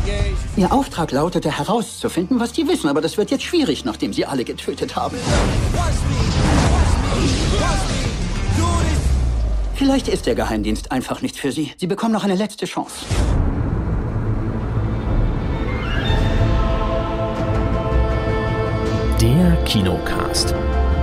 Ihr Auftrag lautete, herauszufinden, was die wissen. Aber das wird jetzt schwierig, nachdem sie alle getötet haben. Vielleicht ist der Geheimdienst einfach nicht für Sie. Sie bekommen noch eine letzte Chance. Der Kinocast.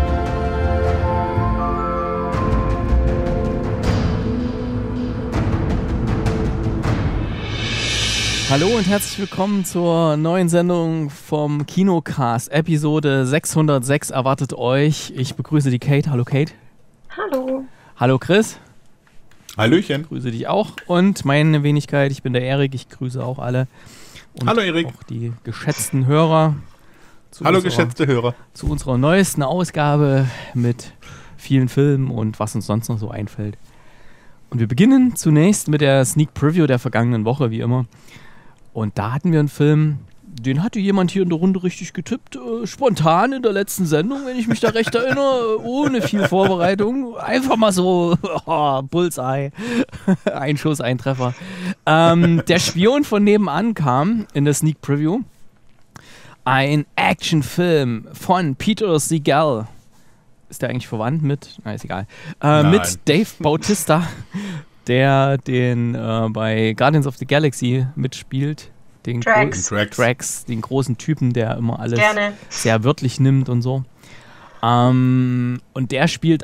Hallo und herzlich willkommen zur neuen Sendung vom Kinocast. Episode 606 erwartet euch. Ich begrüße die Kate. Hallo Kate. Hallo. Hallo Chris. Hallöchen. Ich grüße dich auch. Und meine Wenigkeit, ich bin der Erik. Ich grüße auch alle. Und hallo Erik. Auch die geschätzten Hörer. Hallo geschätzte Hörer. Zu unserer neuesten Ausgabe mit vielen Filmen und was uns sonst noch so einfällt. Und wir beginnen zunächst mit der Sneak Preview der vergangenen Woche, wie immer. Und da hatten wir einen Film, den hatte jemand hier in der Runde richtig getippt, spontan in der letzten Sendung, wenn ich mich da recht erinnere, ohne viel Vorbereitung. Einfach mal so, Bullseye, ein Schuss, ein Treffer. Der Spion von nebenan kam in der Sneak Preview. Ein Actionfilm von Peter Segal. Ist der eigentlich verwandt mit? Na, ist egal. Mit Dave Bautista, der den bei Guardians of the Galaxy mitspielt. Den Drax, den großen Typen, der immer alles sehr wörtlich nimmt und so. Und der spielt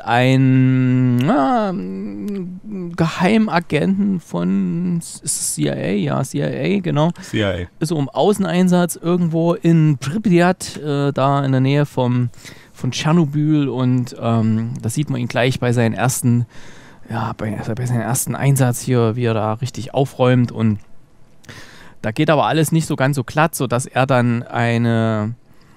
einen Geheimagenten von CIA, ja, CIA, genau. CIA. Ist so im Außeneinsatz irgendwo in Pripyat, da in der Nähe von Tschernobyl, und da sieht man ihn gleich bei seinem ersten Einsatz hier, wie er da richtig aufräumt, und da geht aber alles nicht so ganz so glatt, sodass er dann eine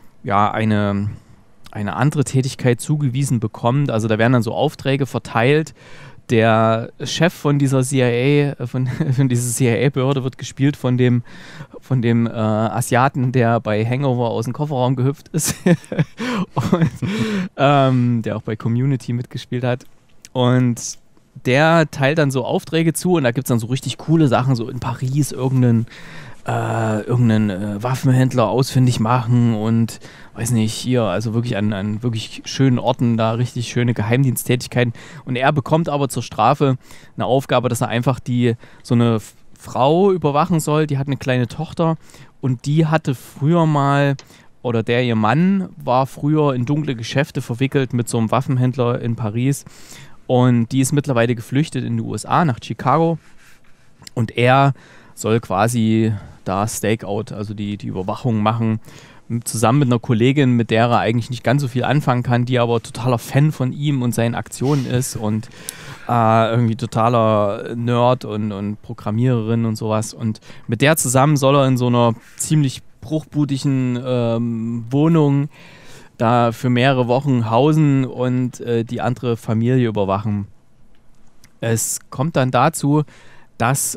andere Tätigkeit zugewiesen bekommt. Also da werden dann so Aufträge verteilt. Der Chef von dieser CIA, von dieser CIA-Behörde wird gespielt von dem Asiaten, der bei Hangover aus dem Kofferraum gehüpft ist und der auch bei Community mitgespielt hat. Und der teilt dann so Aufträge zu, und da gibt es dann so richtig coole Sachen, so in Paris irgendeinen Waffenhändler ausfindig machen und weiß nicht, hier, also wirklich an wirklich schönen Orten da richtig schöne Geheimdiensttätigkeiten. Und er bekommt aber zur Strafe eine Aufgabe, dass er einfach so eine Frau überwachen soll, die hat eine kleine Tochter, und die hatte früher mal, oder ihr Mann war früher in dunkle Geschäfte verwickelt mit so einem Waffenhändler in Paris, und die ist mittlerweile geflüchtet in die USA, nach Chicago, und er soll quasi da Stakeout, also die Überwachung machen, zusammen mit einer Kollegin, mit der er eigentlich nicht ganz so viel anfangen kann, die aber totaler Fan von ihm und seinen Aktionen ist und irgendwie totaler Nerd und Programmiererin und sowas. Und mit der zusammen soll er in so einer ziemlich bruchbutigen Wohnung da für mehrere Wochen hausen und die andere Familie überwachen. Es kommt dann dazu, dass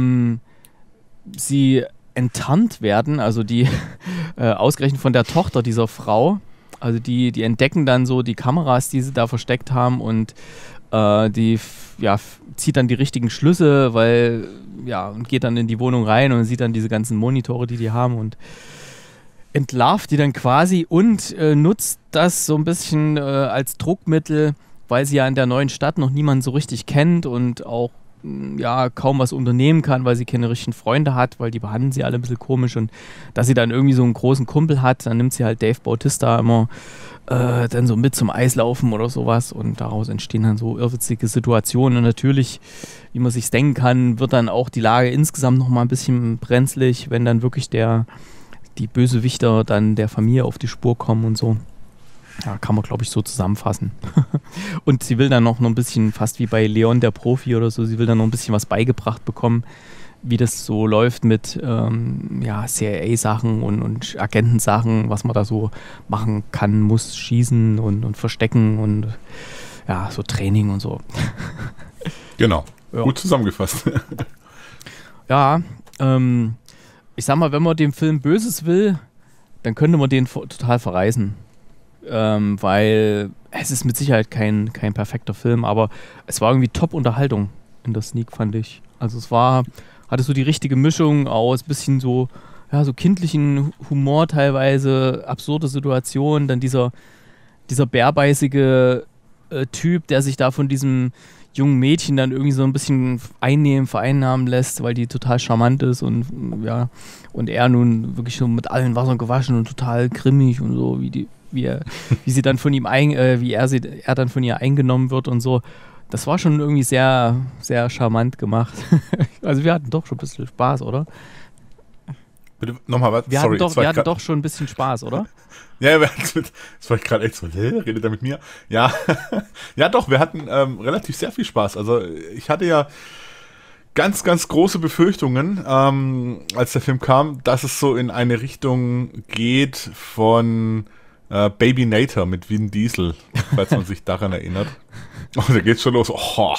sie enttarnt werden, also die ausgerechnet von der Tochter dieser Frau, also die entdecken dann so die Kameras, die sie da versteckt haben, und die zieht dann die richtigen Schlüsse, und geht dann in die Wohnung rein und sieht dann diese ganzen Monitore, die haben, und entlarvt die dann quasi und nutzt das so ein bisschen als Druckmittel, weil sie ja in der neuen Stadt noch niemanden so richtig kennt und auch kaum was unternehmen kann, weil sie keine richtigen Freunde hat, weil die behandeln sie alle ein bisschen komisch, und dass sie dann irgendwie so einen großen Kumpel hat, dann nimmt sie halt Dave Bautista immer dann so mit zum Eislaufen oder sowas, und daraus entstehen dann so irrwitzige Situationen, und natürlich, wie man sich denken kann, wird dann auch die Lage insgesamt nochmal ein bisschen brenzlig, wenn dann wirklich die Bösewichter dann der Familie auf die Spur kommen und so. Ja, kann man, glaube ich, so zusammenfassen. Und sie will dann noch ein bisschen, fast wie bei Leon der Profi oder so, sie will dann noch ein bisschen was beigebracht bekommen, wie das so läuft mit CIA-Sachen und Agentensachen, was man da so machen kann, muss, schießen und verstecken und ja, so Training und so. Genau, ja. Gut zusammengefasst. Ja, ich sag mal, wenn man dem Film Böses will, dann könnte man den total verreißen. Weil es ist mit Sicherheit kein perfekter Film, aber es war irgendwie Top-Unterhaltung in der Sneak, fand ich. Also es war hatte so die richtige Mischung aus bisschen so, ja, so kindlichen Humor teilweise, absurde Situationen, dann dieser bärbeißige Typ, der sich da von diesem jungen Mädchen dann irgendwie so ein bisschen vereinnahmen lässt, weil die total charmant ist und ja, und er nun wirklich so mit allen Wassern gewaschen und total grimmig und so, wie sie dann von ihm er dann von ihr eingenommen wird und so. Das war schon irgendwie sehr, sehr charmant gemacht. Also wir hatten doch schon ein bisschen Spaß, oder? Bitte nochmal was? Wir hatten doch schon ein bisschen Spaß, oder? Ja, das war ich gerade echt so, redet er mit mir? Ja, ja doch, wir hatten relativ sehr viel Spaß. Also ich hatte ja ganz, ganz große Befürchtungen, als der Film kam, dass es so in eine Richtung geht von Baby Nator mit Vin Diesel, falls man sich daran erinnert. Oh, da geht's schon los.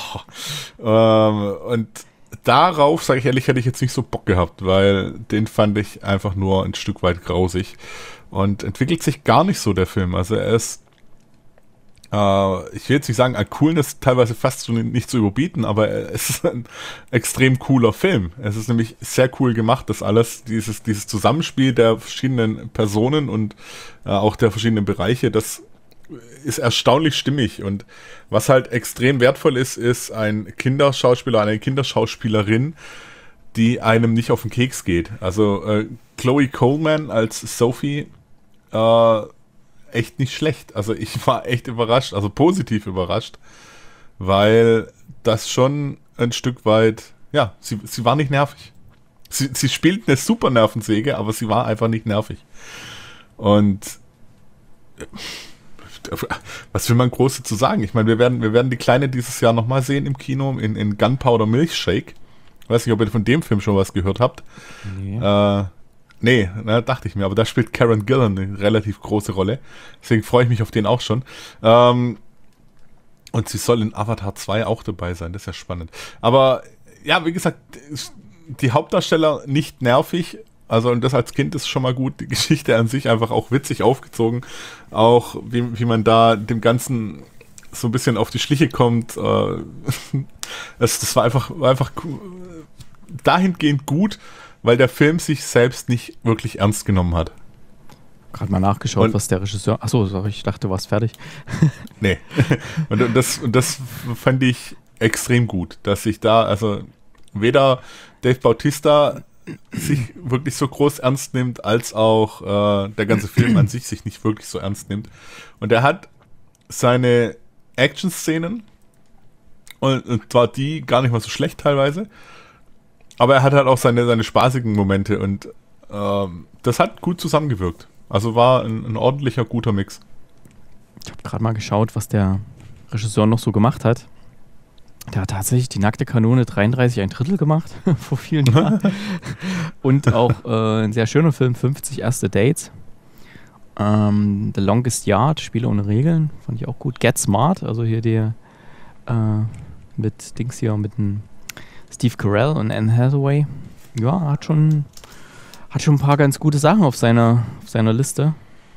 Und darauf, sage ich ehrlich, hätte ich jetzt nicht so Bock gehabt, weil den fand ich einfach nur ein Stück weit grausig. Und entwickelt sich gar nicht so, der Film. Also er ist, ich will jetzt nicht sagen, an Coolness teilweise fast so nicht zu überbieten, aber es ist ein extrem cooler Film. Es ist nämlich sehr cool gemacht, das alles, dieses Zusammenspiel der verschiedenen Personen und auch der verschiedenen Bereiche, das ist erstaunlich stimmig. Und was halt extrem wertvoll ist ein Kinderschauspieler, eine Kinderschauspielerin, die einem nicht auf den Keks geht. Also Chloe Coleman als Sophie, echt nicht schlecht. Also ich war echt überrascht, also positiv überrascht, weil das schon ein Stück weit, ja, sie war nicht nervig. Sie spielt eine super Nervensäge, aber sie war einfach nicht nervig. Und was will man groß dazu sagen? Ich meine, wir werden die Kleine dieses Jahr nochmal sehen im Kino in Gunpowder Milkshake. Ich weiß nicht, ob ihr von dem Film schon was gehört habt. Nee. Dachte ich mir. Aber da spielt Karen Gillan eine relativ große Rolle. Deswegen freue ich mich auf den auch schon. Und sie soll in Avatar 2 auch dabei sein. Das ist ja spannend. Aber ja, wie gesagt, die Hauptdarsteller nicht nervig. Also und das als Kind ist schon mal gut. Die Geschichte an sich einfach auch witzig aufgezogen. Auch wie man da dem Ganzen so ein bisschen auf die Schliche kommt. Das war einfach dahingehend gut, weil der Film sich selbst nicht wirklich ernst genommen hat. Gerade mal nachgeschaut, was der Regisseur... Achso, sorry, ich dachte, du warst fertig. Nee. Und das fand ich extrem gut, dass sich da, also weder Dave Bautista sich wirklich so groß ernst nimmt, als auch der ganze Film an sich nicht wirklich so ernst nimmt. Und er hat seine Action-Szenen, und zwar die gar nicht mal so schlecht teilweise, aber er hat halt auch seine spaßigen Momente und das hat gut zusammengewirkt. Also war ein ordentlicher, guter Mix. Ich habe gerade mal geschaut, was der Regisseur noch so gemacht hat. Der hat tatsächlich die Nackte Kanone 33 1/3 gemacht, vor vielen Jahren. Und auch ein sehr schöner Film, 50 erste Dates. The Longest Yard, Spiele ohne Regeln, fand ich auch gut. Get Smart, also hier mit Dings hier, mit dem Steve Carell und Anne Hathaway. Ja, hat schon ein paar ganz gute Sachen auf seiner Liste.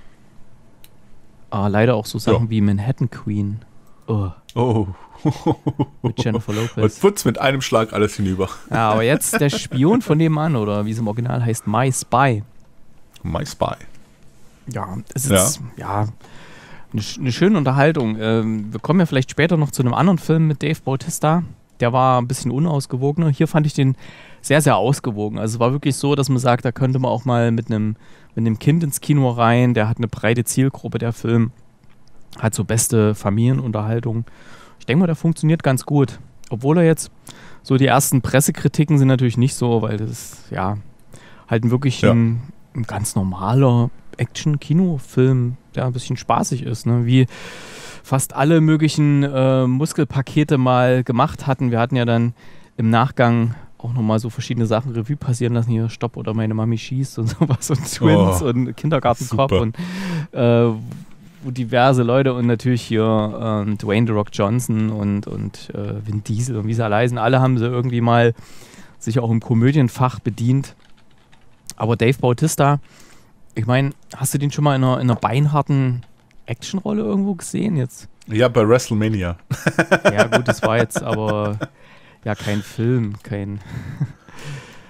Leider auch so Sachen wie Manhattan Queen. Oh. Mit Jennifer Lopez. Und putz mit einem Schlag alles hinüber. Ja, aber jetzt der Spion von nebenan, oder wie es im Original heißt, My Spy. My Spy. Ja, es ist eine schöne Unterhaltung. Wir kommen ja vielleicht später noch zu einem anderen Film mit Dave Bautista. Der war ein bisschen unausgewogener. Hier fand ich den sehr, sehr ausgewogen. Also es war wirklich so, dass man sagt, da könnte man auch mal mit einem Kind ins Kino rein. Der hat eine breite Zielgruppe, der Film. Hat so beste Familienunterhaltung. Ich denke mal, der funktioniert ganz gut. Obwohl er jetzt so die ersten Pressekritiken sind natürlich nicht so, weil das ist ja halt wirklich ein ganz normaler Action-Kinofilm, der ein bisschen spaßig ist, ne? Wie fast alle möglichen Muskelpakete mal gemacht hatten. Wir hatten ja dann im Nachgang auch nochmal so verschiedene Sachen Revue passieren lassen. Hier Stopp oder meine Mami schießt und sowas und Twins und Kindergartenkopf und wo diverse Leute und natürlich hier Dwayne The Rock Johnson und Vin Diesel und wie sie alle heißen. Alle haben sie irgendwie mal sich auch im Komödienfach bedient. Aber Dave Bautista, ich meine, hast du den schon mal in einer beinharten Actionrolle irgendwo gesehen jetzt? Ja, bei WrestleMania. Ja gut, das war jetzt aber ja kein Film,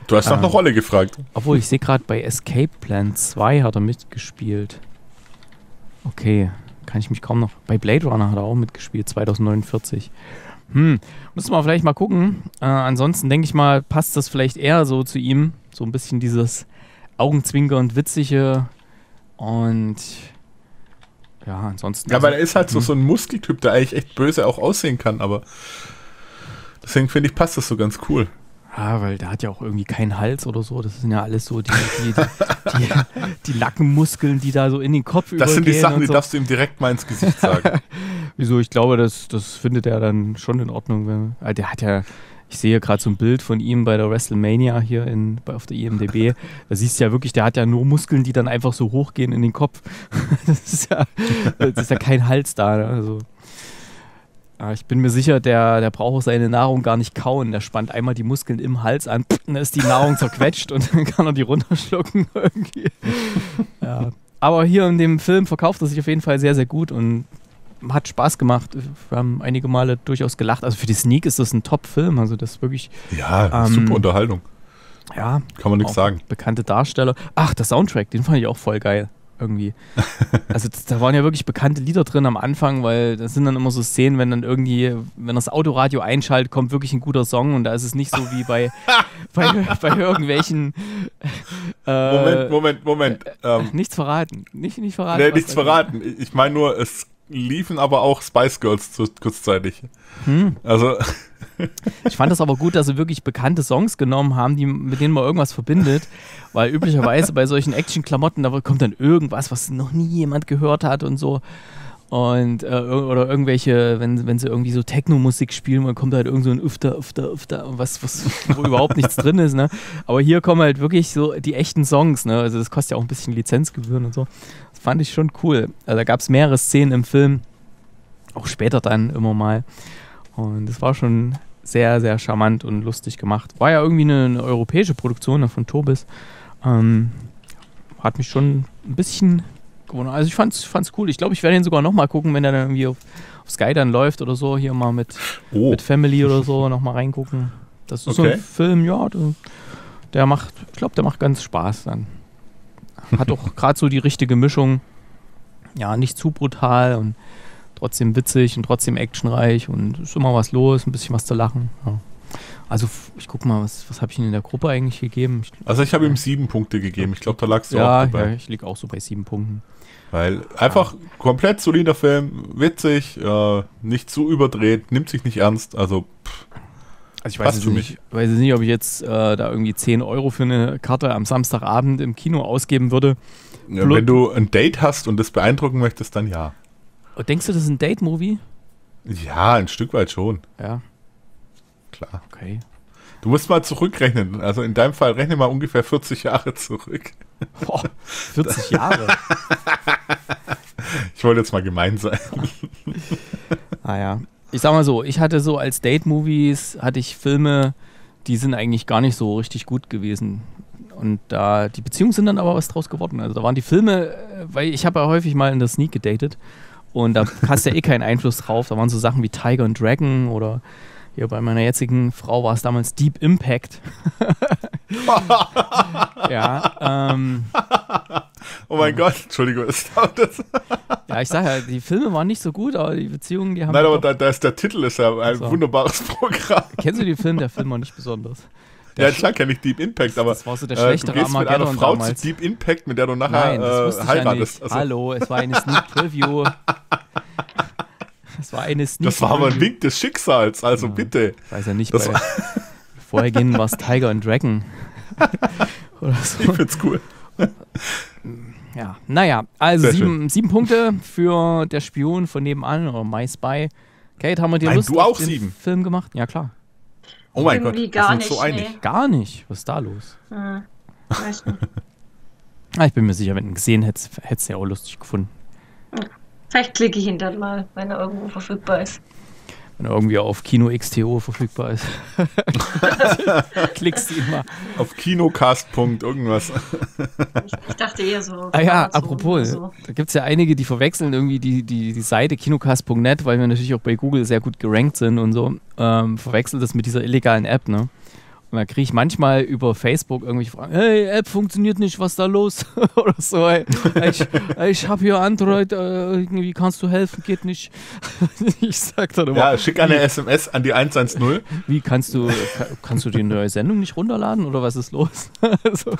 Du hast nach einer Rolle gefragt. Obwohl, ich sehe gerade bei Escape Plan 2 hat er mitgespielt. Okay, kann ich mich kaum noch... Bei Blade Runner hat er auch mitgespielt, 2049. Müssen wir vielleicht mal gucken. Ansonsten denke ich mal, passt das vielleicht eher so zu ihm. So ein bisschen dieses Augenzwinkernd Witzige und ja, ansonsten... Ja, aber er ist halt so ein Muskeltyp, der eigentlich echt böse auch aussehen kann, aber deswegen finde ich, passt das so ganz cool. Ja, weil der hat ja auch irgendwie keinen Hals oder so. Das sind ja alles so die Nackenmuskeln, die da so in den Kopf übergehen. Das sind die Sachen, die so. darfst du ihm direkt mal ins Gesicht sagen. Wieso? Ich glaube, das findet er dann schon in Ordnung. Der hat ja, ich sehe gerade so ein Bild von ihm bei der WrestleMania hier auf der IMDb. Da siehst du ja wirklich, der hat ja nur Muskeln, die dann einfach so hochgehen in den Kopf. Das ist ja kein Hals da. Ne? Also, ich bin mir sicher, der braucht auch seine Nahrung gar nicht kauen. Der spannt einmal die Muskeln im Hals an, dann ist die Nahrung zerquetscht und dann kann er die runterschlucken irgendwie. Ja. Aber hier in dem Film verkauft er sich auf jeden Fall sehr, sehr gut und hat Spaß gemacht. Wir haben einige Male durchaus gelacht. Also für die Sneak ist das ein Top-Film. Also das ist wirklich... Ja, super Unterhaltung. Ja. Kann man nichts sagen. Bekannte Darsteller. Ach, der Soundtrack, den fand ich auch voll geil. Irgendwie. Also da waren ja wirklich bekannte Lieder drin am Anfang, weil das sind dann immer so Szenen, wenn das Autoradio einschaltet, kommt wirklich ein guter Song und da ist es nicht so wie bei irgendwelchen Moment. Nichts verraten. Nicht verraten. Nee, nichts verraten. Ich meine nur, es liefen aber auch Spice Girls kurzzeitig. Also... Ich fand das aber gut, dass sie wirklich bekannte Songs genommen haben, mit denen man irgendwas verbindet, weil üblicherweise bei solchen Action-Klamotten, da kommt dann irgendwas, was noch nie jemand gehört hat und so. Und oder irgendwelche, wenn sie irgendwie so Techno-Musik spielen, dann kommt halt irgend so ein Ufter, wo überhaupt nichts drin ist, ne? Aber hier kommen halt wirklich so die echten Songs, ne? Also das kostet ja auch ein bisschen Lizenzgebühren und so. Das fand ich schon cool. Also da gab es mehrere Szenen im Film, auch später dann immer mal. Und das war schon sehr, sehr charmant und lustig gemacht. War ja irgendwie eine europäische Produktion von Tobis. Hat mich schon ein bisschen gewundert. Also ich fand's cool. Ich glaube, ich werde ihn sogar nochmal gucken, wenn er dann irgendwie auf Sky dann läuft oder so. Hier mal mit Family oder so nochmal reingucken. Das ist so ein Film, ja, der macht ganz Spaß dann. Hat auch gerade so die richtige Mischung. Ja, nicht zu brutal und trotzdem witzig und trotzdem actionreich und ist immer was los, ein bisschen was zu lachen. Ja. Also ich guck mal, was habe ich Ihnen in der Gruppe eigentlich gegeben? Ich habe ihm 7 Punkte gegeben. Ich glaube, da lagst du auch dabei. Ja, ich liege auch so bei 7 Punkten. Weil einfach komplett solider Film, witzig, nicht zu überdreht, nimmt sich nicht ernst, also ich weiß nicht, ob ich jetzt da irgendwie 10 Euro für eine Karte am Samstagabend im Kino ausgeben würde. Ja, wenn du ein Date hast und das beeindrucken möchtest, dann ja. Denkst du, das ist ein Date-Movie? Ja, ein Stück weit schon. Ja. Klar. Okay. Du musst mal zurückrechnen. Also in deinem Fall rechne mal ungefähr 40 Jahre zurück. Boah, 40 Jahre? Ich wollte jetzt mal gemein sein. Ja. Ich sag mal so, ich hatte so als Date-Movies, hatte ich Filme, die sind eigentlich gar nicht so richtig gut gewesen. Und die Beziehungen sind dann aber was draus geworden. Also da waren die Filme, weil ich habe ja häufig mal in der Sneak gedatet. Und da hast du ja keinen Einfluss drauf. Da waren so Sachen wie Tiger and Dragon oder hier bei meiner jetzigen Frau war es damals Deep Impact. Ja. Oh mein Gott, Entschuldigung, ist das? Ja, ich sag ja, die Filme waren nicht so gut, aber die Beziehungen, die haben... Nein, aber der Titel ist ja ein wunderbares Programm. Kennst du den Film? Der Film war nicht besonders. Ja, klar kenne ich Deep Impact, aber das war so der schlechtere du gehst mit einer Frau damals zu Deep Impact, mit der du nachher heiratest. Ja also. Hallo, es war eine Sneak Preview. Das war eine Sneak Das war aber ein Wink des Schicksals, also ja, bitte. Ich weiß ja nicht, vorhergehend war es Tiger and Dragon. Oder so. Ich find's cool. Ja, naja, also 7 Punkte für Der Spion von nebenan oder My Spy. Kate, haben wir dir Lust auf den Film gemacht? Ja, klar. Oh mein Gott, wir sind so einig. Nee. Gar nicht? Was ist da los? Weiß nicht. Ich bin mir sicher, wenn du ihn gesehen hättest, hättest du ja auch lustig gefunden. Vielleicht klicke ich ihn dann mal, wenn er irgendwo verfügbar ist. Wenn er irgendwie auf Kino XTO verfügbar ist. Klickst du ihn mal. Auf Kinocast. Irgendwas. Ich dachte eher so. Ah ja, apropos, so. Da gibt es ja einige, die verwechseln irgendwie die Seite kinocast.net, weil wir natürlich auch bei Google sehr gut gerankt sind und so, verwechseln das mit dieser illegalen App, ne? Und da kriege ich manchmal über Facebook irgendwelche Fragen, hey, App funktioniert nicht, was ist da los? Oder so, ey. Ich habe hier Android, irgendwie kannst du helfen, geht nicht. Ich sag dann immer, Ja, schick eine SMS an die 110. wie kannst du die neue Sendung nicht runterladen oder was ist los? So.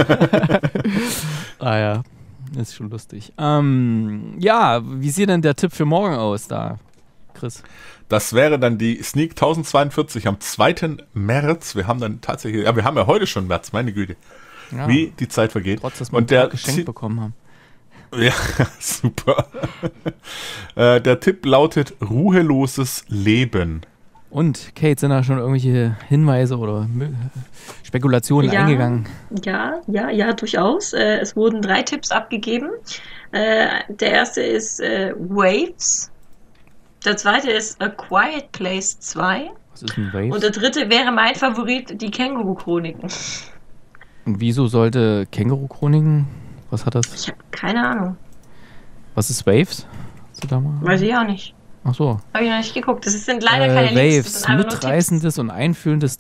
Ja, ist schon lustig. Ja, wie sieht denn der Tipp für morgen aus da, Chris? Das wäre dann die Sneak 1042 am 2. März. Wir haben dann tatsächlich, ja, wir haben ja heute schon März, meine Güte, Ja, wie die Zeit vergeht. trotz, dass wir Und der ein Geschenk bekommen haben. Ja, super. Der Tipp lautet ruheloses Leben. Und, Kate, sind da schon irgendwelche Hinweise oder Spekulationen eingegangen? Ja, durchaus. Es wurden 3 Tipps abgegeben. Der erste ist Waves. Der zweite ist A Quiet Place 2. Was ist ein Waves? Und der dritte wäre mein Favorit, die Känguru-Chroniken. Und wieso sollte Känguru-Chroniken, was hat das? Ich habe keine Ahnung. Was ist Waves? Hast du da mal? Weiß ich auch nicht. Ach so. Habe ich noch nicht geguckt. Das sind leider keine Links. Das Waves, sind einfach nur Tipps. mitreißendes und einfühlsames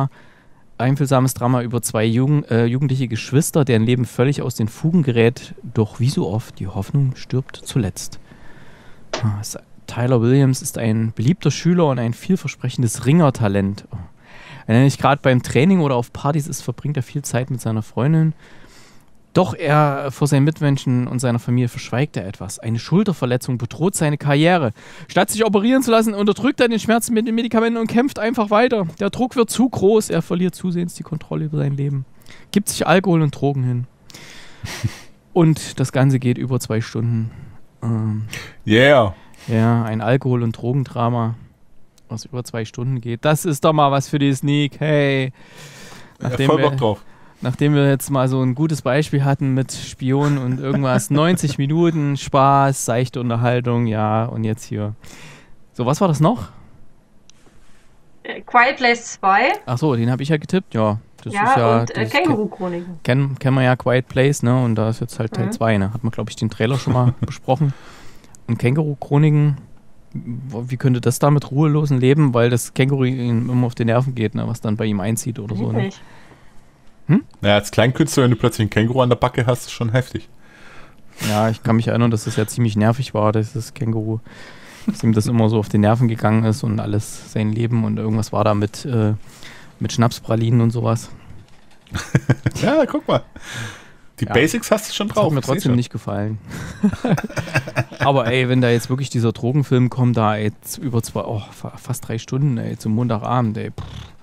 Drama über 2 jugendliche Geschwister, deren Leben völlig aus den Fugen gerät, doch wie so oft, die Hoffnung stirbt zuletzt. Tyler Williams ist ein beliebter Schüler und ein vielversprechendes Ringertalent. Wenn er nicht gerade beim Training oder auf Partys ist, verbringt er viel Zeit mit seiner Freundin. Doch vor seinen Mitmenschen und seiner Familie verschweigt er etwas. Eine Schulterverletzung bedroht seine Karriere. Statt sich operieren zu lassen, unterdrückt er den Schmerz mit den Medikamenten und kämpft einfach weiter. Der Druck wird zu groß, er verliert zusehends die Kontrolle über sein Leben. Gibt sich Alkohol und Drogen hin. Und das Ganze geht über 2 Stunden. Yeah. Ja, ein Alkohol- und Drogendrama, was über 2 Stunden geht. Das ist doch mal was für die Sneak. Hey. Voll Bock drauf. Nachdem wir jetzt mal so ein gutes Beispiel hatten mit Spion und irgendwas, 90 Minuten, Spaß, seichte Unterhaltung, ja, und jetzt hier. So, was war das noch? Quiet Place 2. Ach so, den habe ich ja getippt, ja. Das Ja, ist ja und das Känguru-Chroniken. kennen wir ja Quiet Place, ne? Und da ist jetzt halt Teil 2, ne? Hat man, glaube ich, den Trailer schon mal besprochen. Und Känguru-Chroniken, wie könnte das da mit ruhelosen Leben, weil das Känguru ihm immer auf die Nerven geht, ne? Was dann bei ihm einzieht oder so, ne? Nicht. Naja, als Kleinkünstler, wenn du plötzlich ein Känguru an der Backe hast, ist schon heftig. Ja, ich kann mich erinnern, dass das ja ziemlich nervig war, das Känguru, dass ihm das immer so auf die Nerven gegangen ist und alles, sein Leben und irgendwas war da mit Schnapspralinen und sowas. Ja, guck mal. Die Ja. Basics hast du schon Das drauf. hat mir ich seh trotzdem schon. nicht gefallen. Aber ey, wenn da jetzt wirklich dieser Drogenfilm kommt, da ey, über fast 3 Stunden, ey, zum Montagabend, ey.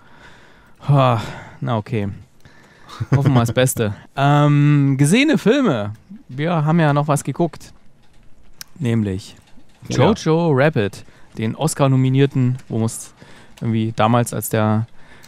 Na okay. Hoffen wir das Beste. Gesehene Filme. Wir haben ja noch was geguckt. Nämlich Jojo Rabbit, den Oscar-nominierten, wo man es irgendwie damals, als der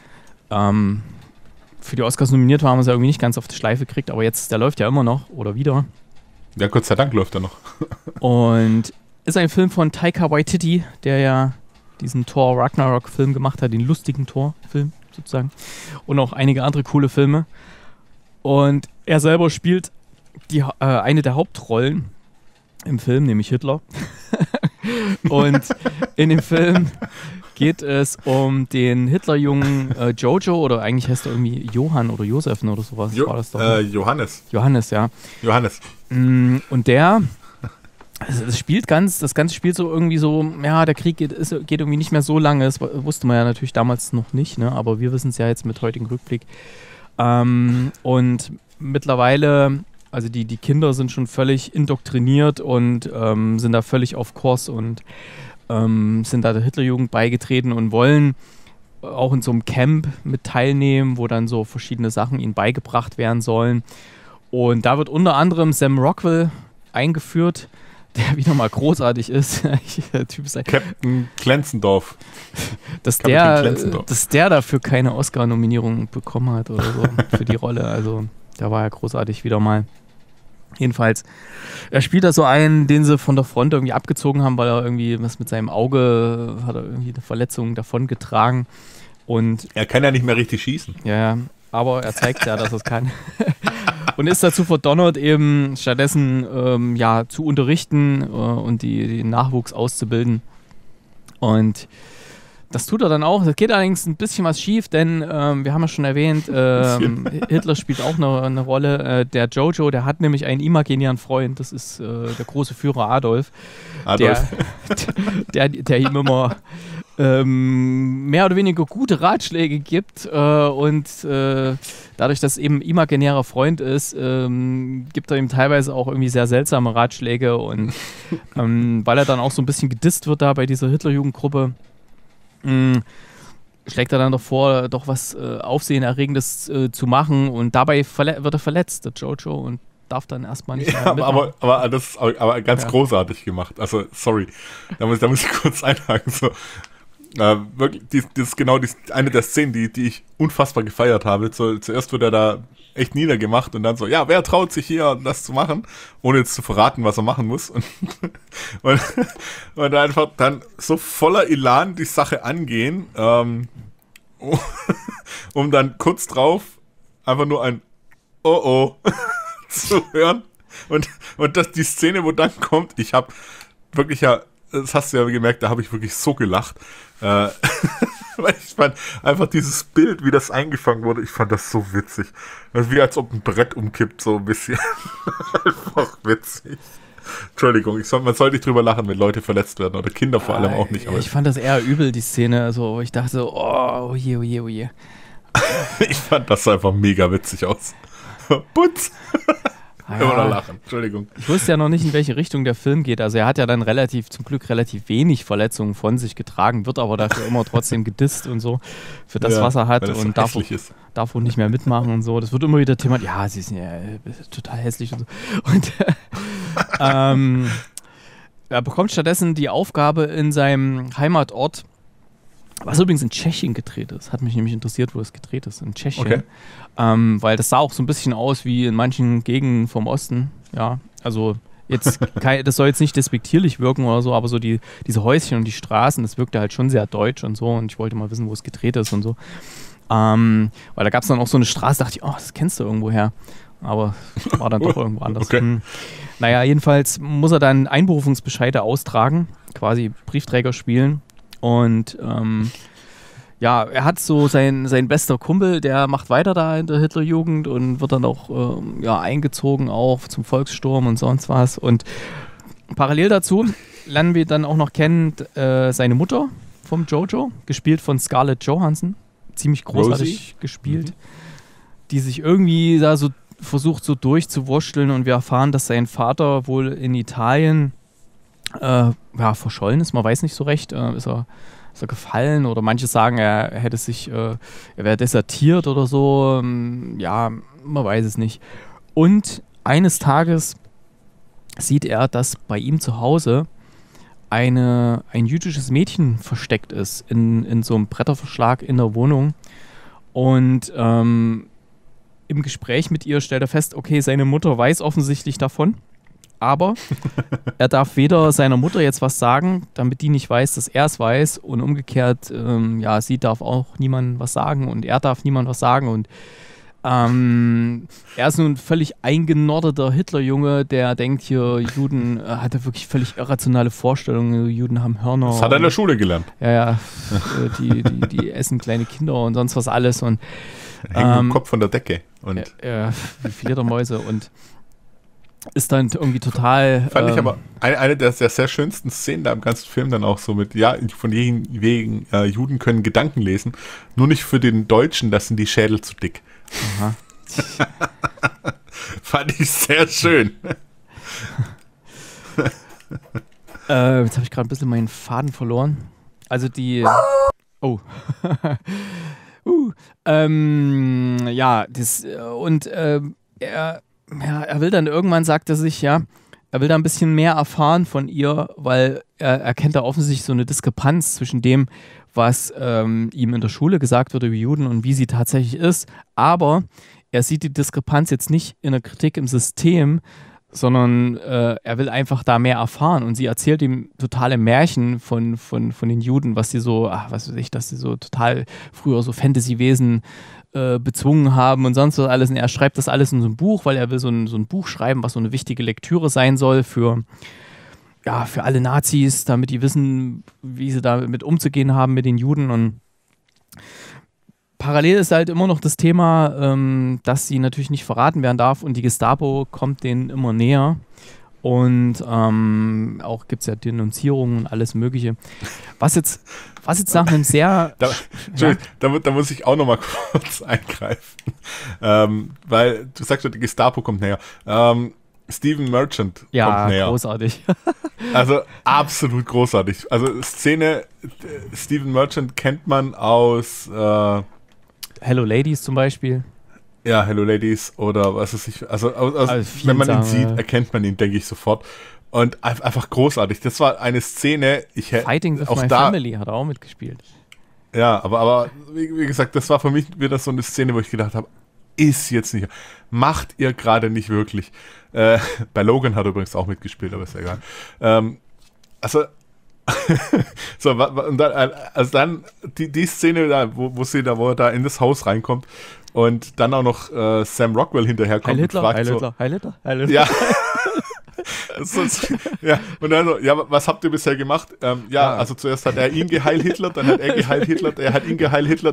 für die Oscars nominiert war, haben wir es ja irgendwie nicht ganz auf die Schleife gekriegt, aber jetzt, der läuft ja immer noch oder wieder. Ja, Gott sei Dank läuft er noch. Und ist ein Film von Taika Waititi, der ja diesen Thor Ragnarok-Film gemacht hat, den lustigen Thor-Film sozusagen. Und auch einige andere coole Filme. Und er selber spielt eine der Hauptrollen im Film, nämlich Hitler. Und in dem Film geht es um den Hitlerjungen Jojo, oder eigentlich heißt er irgendwie Johann oder Josef oder sowas. War das doch? Johannes. Johannes, ja. Johannes. Und der, das Ganze spielt so irgendwie so, ja, der Krieg geht irgendwie nicht mehr so lange, das wusste man ja natürlich damals noch nicht, ne? Aber wir wissen es ja jetzt mit heutigem Rückblick. Und mittlerweile, also die Kinder sind schon völlig indoktriniert und sind da völlig auf Kurs und sind da der Hitlerjugend beigetreten und wollen auch in so einem Camp mit teilnehmen, wo dann so verschiedene Sachen ihnen beigebracht werden sollen. Und da wird unter anderem Sam Rockwell eingeführt, der wieder mal großartig ist. Der Typ ist Captain Glenzendorf. dass Kapitän Glenzendorf. der dafür keine Oscar-Nominierung bekommen hat oder so für die Rolle. Also der war ja großartig wieder mal. Jedenfalls, er spielt da so einen, den sie von der Front irgendwie abgezogen haben, weil er irgendwie was mit seinem Auge, hat er irgendwie eine Verletzung davon getragen. Und Er kann ja nicht mehr richtig schießen. ja, aber er zeigt ja, dass er es kann. Und ist dazu verdonnert, eben stattdessen zu unterrichten und den Nachwuchs auszubilden. Und Das tut er dann auch. Es geht allerdings ein bisschen was schief, denn wir haben ja schon erwähnt, Hitler spielt auch eine Rolle. Der Jojo, der hat nämlich einen imaginären Freund. Das ist der große Führer Adolf. Der ihm immer mehr oder weniger gute Ratschläge gibt und dadurch, dass eben imaginärer Freund ist, gibt er ihm teilweise auch irgendwie sehr seltsame Ratschläge und weil er dann auch so ein bisschen gedisst wird da bei dieser Hitlerjugendgruppe, schlägt er dann doch vor, doch was Aufsehenerregendes zu machen und dabei wird er verletzt, der Jojo, und darf dann erstmal nicht mehr mitmachen. Aber das ist aber ganz großartig gemacht. Also, sorry, da muss ich kurz einhaken. So. Wirklich, das ist genau eine der Szenen, die ich unfassbar gefeiert habe. Zuerst wird er da echt niedergemacht und dann so, ja, wer traut sich hier, das zu machen, ohne jetzt zu verraten, was er machen muss. Und einfach dann so voller Elan die Sache angehen, um dann kurz drauf einfach nur ein Oh zu hören. Und die Szene, wo dann kommt, ich habe wirklich das hast du ja gemerkt, da habe ich wirklich so gelacht. Weil ich fand einfach dieses Bild, wie das eingefangen wurde, ich fand das so witzig. Das ist wie als ob ein Brett umkippt, so ein bisschen. Einfach witzig. Entschuldigung, man sollte nicht drüber lachen, wenn Leute verletzt werden oder Kinder vor allem auch nicht. Aber ich fand das eher übel, die Szene. Also ich dachte so, oh je, oh je, oh je. Ich fand das einfach mega witzig aus. Putz! Immer noch lachen, Entschuldigung. Ich wusste ja noch nicht, in welche Richtung der Film geht. Also er hat ja dann zum Glück relativ wenig Verletzungen von sich getragen, wird aber dafür immer trotzdem gedisst und so für das, was er hat und darf auch nicht mehr mitmachen und so. Das wird immer wieder thematisiert. Ja, sie sind ja total hässlich und so. Und er bekommt stattdessen die Aufgabe in seinem Heimatort, was übrigens in Tschechien gedreht ist. Hat mich nämlich interessiert, wo es gedreht ist. In Tschechien. Okay. Weil das sah auch so ein bisschen aus wie in manchen Gegenden vom Osten. Ja, also jetzt das soll jetzt nicht despektierlich wirken oder so, aber so diese Häuschen und die Straßen, das wirkte halt schon sehr deutsch und so. Und ich wollte mal wissen, wo es gedreht ist und so. Weil da gab es dann auch so eine Straße, dachte ich, oh, das kennst du irgendwo her. Aber war dann doch irgendwo anders. Okay. Naja, jedenfalls muss er dann Einberufungsbescheide austragen, quasi Briefträger spielen. Und er hat so sein bester Kumpel, der macht weiter da in der Hitlerjugend und wird dann auch eingezogen auch zum Volkssturm und sonst was. Und parallel dazu lernen wir dann auch noch kennen seine Mutter vom Jojo, gespielt von Scarlett Johansson, ziemlich großartig gespielt, die sich irgendwie da so versucht so durchzuwurschteln, und wir erfahren, dass sein Vater wohl in Italien verschollen ist, man weiß nicht so recht, ist er gefallen, oder manche sagen, er wäre desertiert oder so, man weiß es nicht. Und eines Tages sieht er, dass bei ihm zu Hause ein jüdisches Mädchen versteckt ist in so einem Bretterverschlag in der Wohnung, und im Gespräch mit ihr stellt er fest, okay, seine Mutter weiß offensichtlich davon, aber er darf weder seiner Mutter jetzt was sagen, damit die nicht weiß, dass er es weiß, und umgekehrt, sie darf auch niemandem was sagen und er darf niemandem was sagen, und er ist nun ein völlig eingenordeter Hitlerjunge, der denkt hier, Juden, hat er wirklich völlig irrationale Vorstellungen, Juden haben Hörner. Das hat er in der Schule gelernt. Ja, die essen kleine Kinder und sonst was alles, und hängen im Kopf von der Decke. Und wie Fledermäuse, und ist dann irgendwie total... Fand ich aber eine der sehr schönsten Szenen da im ganzen Film dann auch so mit, von wegen Juden können Gedanken lesen, nur nicht für den Deutschen, das sind die Schädel zu dick. Aha. Fand ich sehr schön. Jetzt habe ich gerade ein bisschen meinen Faden verloren. Also die... Oh. Er will dann irgendwann, sagt er sich, er will da ein bisschen mehr erfahren von ihr, weil er erkennt da offensichtlich so eine Diskrepanz zwischen dem, was ihm in der Schule gesagt wird über Juden und wie sie tatsächlich ist. Aber er sieht die Diskrepanz jetzt nicht in der Kritik im System, sondern er will einfach da mehr erfahren. Und sie erzählt ihm totale Märchen von den Juden, was sie so, dass sie so total früher so Fantasy-Wesen bezwungen haben und sonst was alles. Und er schreibt das alles in so ein Buch, weil er will so ein Buch schreiben, was so eine wichtige Lektüre sein soll für für alle Nazis, damit die wissen, wie sie damit umzugehen haben mit den Juden. Und parallel ist halt immer noch das Thema, dass sie natürlich nicht verraten werden darf und die Gestapo kommt denen immer näher. Und auch gibt es ja Denunzierungen und alles Mögliche. Was jetzt nach einem sehr... Da muss ich auch noch mal kurz eingreifen. Weil du sagst ja, die Gestapo kommt näher. Stephen Merchant kommt näher. Ja, großartig. Also absolut großartig. Also Szene, Stephen Merchant kennt man aus... Hello Ladies zum Beispiel. Ja, Hello Ladies oder was weiß ich. Also wenn man ihn sieht, erkennt man ihn, denke ich, sofort. Und einfach großartig. Das war eine Szene, Fighting with My Family hat er auch mitgespielt. Ja, aber wie gesagt, das war für mich wieder so eine Szene, wo ich gedacht habe, ist jetzt nicht. Macht ihr gerade nicht wirklich. Bei Logan hat er übrigens auch mitgespielt, aber ist egal. So, und dann die Szene da, wo er da in das Haus reinkommt und dann auch noch Sam Rockwell hinterherkommt. Heil Hitler. Ja. Ja, und dann so, ja, was habt ihr bisher gemacht? Also zuerst hat er ihn geheil Hitler, dann hat er geheil Hitler, er hat ihn geheil Hitler,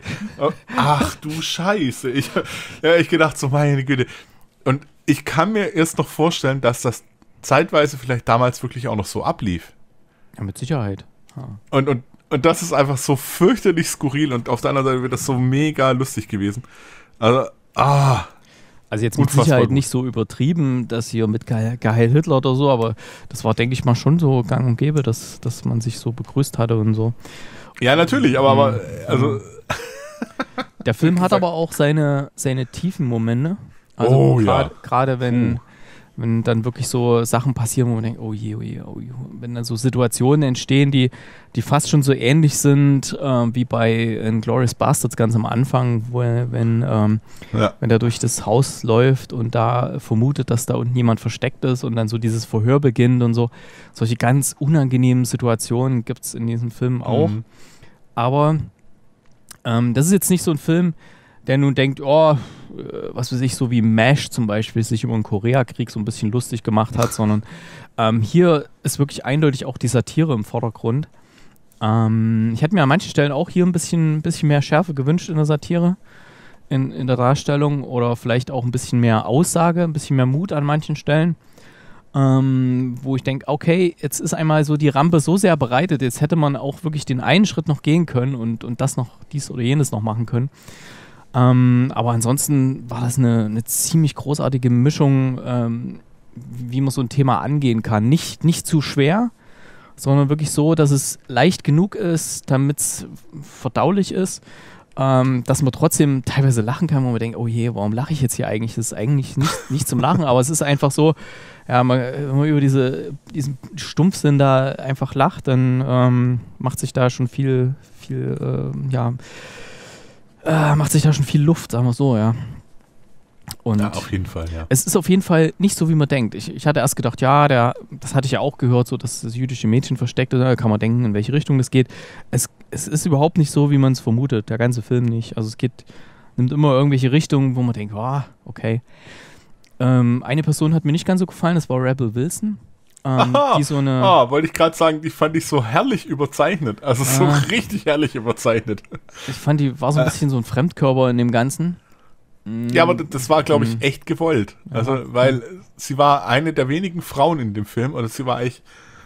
ach du Scheiße. Ich gedacht so, meine Güte. Und ich kann mir erst noch vorstellen, dass das zeitweise vielleicht damals wirklich auch noch so ablief. Ja, mit Sicherheit. Und das ist einfach so fürchterlich skurril und auf der anderen Seite wird das so mega lustig gewesen. Also jetzt mit Sicherheit gut. Nicht so übertrieben, dass hier mit Geheil Hitler oder so, aber das war, denke ich mal, schon so gang und gäbe, dass man sich so begrüßt hatte und so. Ja, natürlich, aber also... Der Film hat aber auch seine tiefen Momente. Also gerade wenn dann wirklich so Sachen passieren, wo man denkt, oh je. Wenn dann so Situationen entstehen, die fast schon so ähnlich sind wie bei Inglourious Basterds ganz am Anfang, wenn er durch das Haus läuft und da vermutet, dass da unten jemand versteckt ist und dann so dieses Verhör beginnt und so. Solche ganz unangenehmen Situationen gibt es in diesem Film auch. Aber das ist jetzt nicht so ein Film, der nun denkt, was weiß ich, so wie MASH zum Beispiel sich über den Koreakrieg so ein bisschen lustig gemacht hat, sondern hier ist wirklich eindeutig auch die Satire im Vordergrund. Ich hätte mir an manchen Stellen auch hier ein bisschen mehr Schärfe gewünscht in der Satire, in der Darstellung oder vielleicht auch ein bisschen mehr Aussage, ein bisschen mehr Mut an manchen Stellen, wo ich denke, okay, jetzt ist einmal so die Rampe so sehr bereitet, jetzt hätte man auch wirklich den einen Schritt noch gehen können und das noch, dies oder jenes noch machen können. Aber ansonsten war das eine ziemlich großartige Mischung, wie man so ein Thema angehen kann. Nicht zu schwer, sondern wirklich so, dass es leicht genug ist, damit es verdaulich ist, dass man trotzdem teilweise lachen kann, wo man denkt, oh je, warum lache ich jetzt hier eigentlich? Das ist eigentlich nicht zum Lachen, aber es ist einfach so, wenn man über diesen Stumpfsinn da einfach lacht, dann macht sich da schon viel Luft, sagen wir so, ja. Und ja, auf jeden Fall, ja. Es ist auf jeden Fall nicht so, wie man denkt. Ich hatte erst gedacht, das hatte ich ja auch gehört, so dass das jüdische Mädchen versteckt ist, da kann man denken, in welche Richtung das geht. Es ist überhaupt nicht so, wie man es vermutet, der ganze Film nicht. Also nimmt immer irgendwelche Richtungen, wo man denkt, okay. Eine Person hat mir nicht ganz so gefallen, das war Rebel Wilson. Die so eine wollte ich gerade sagen, die fand ich so herrlich überzeichnet. Also so richtig herrlich überzeichnet. Ich fand, die war so ein bisschen so ein Fremdkörper in dem Ganzen. Ja, aber das war, glaube ich, echt gewollt. Also, weil sie war eine der wenigen Frauen in dem Film, oder sie war eigentlich,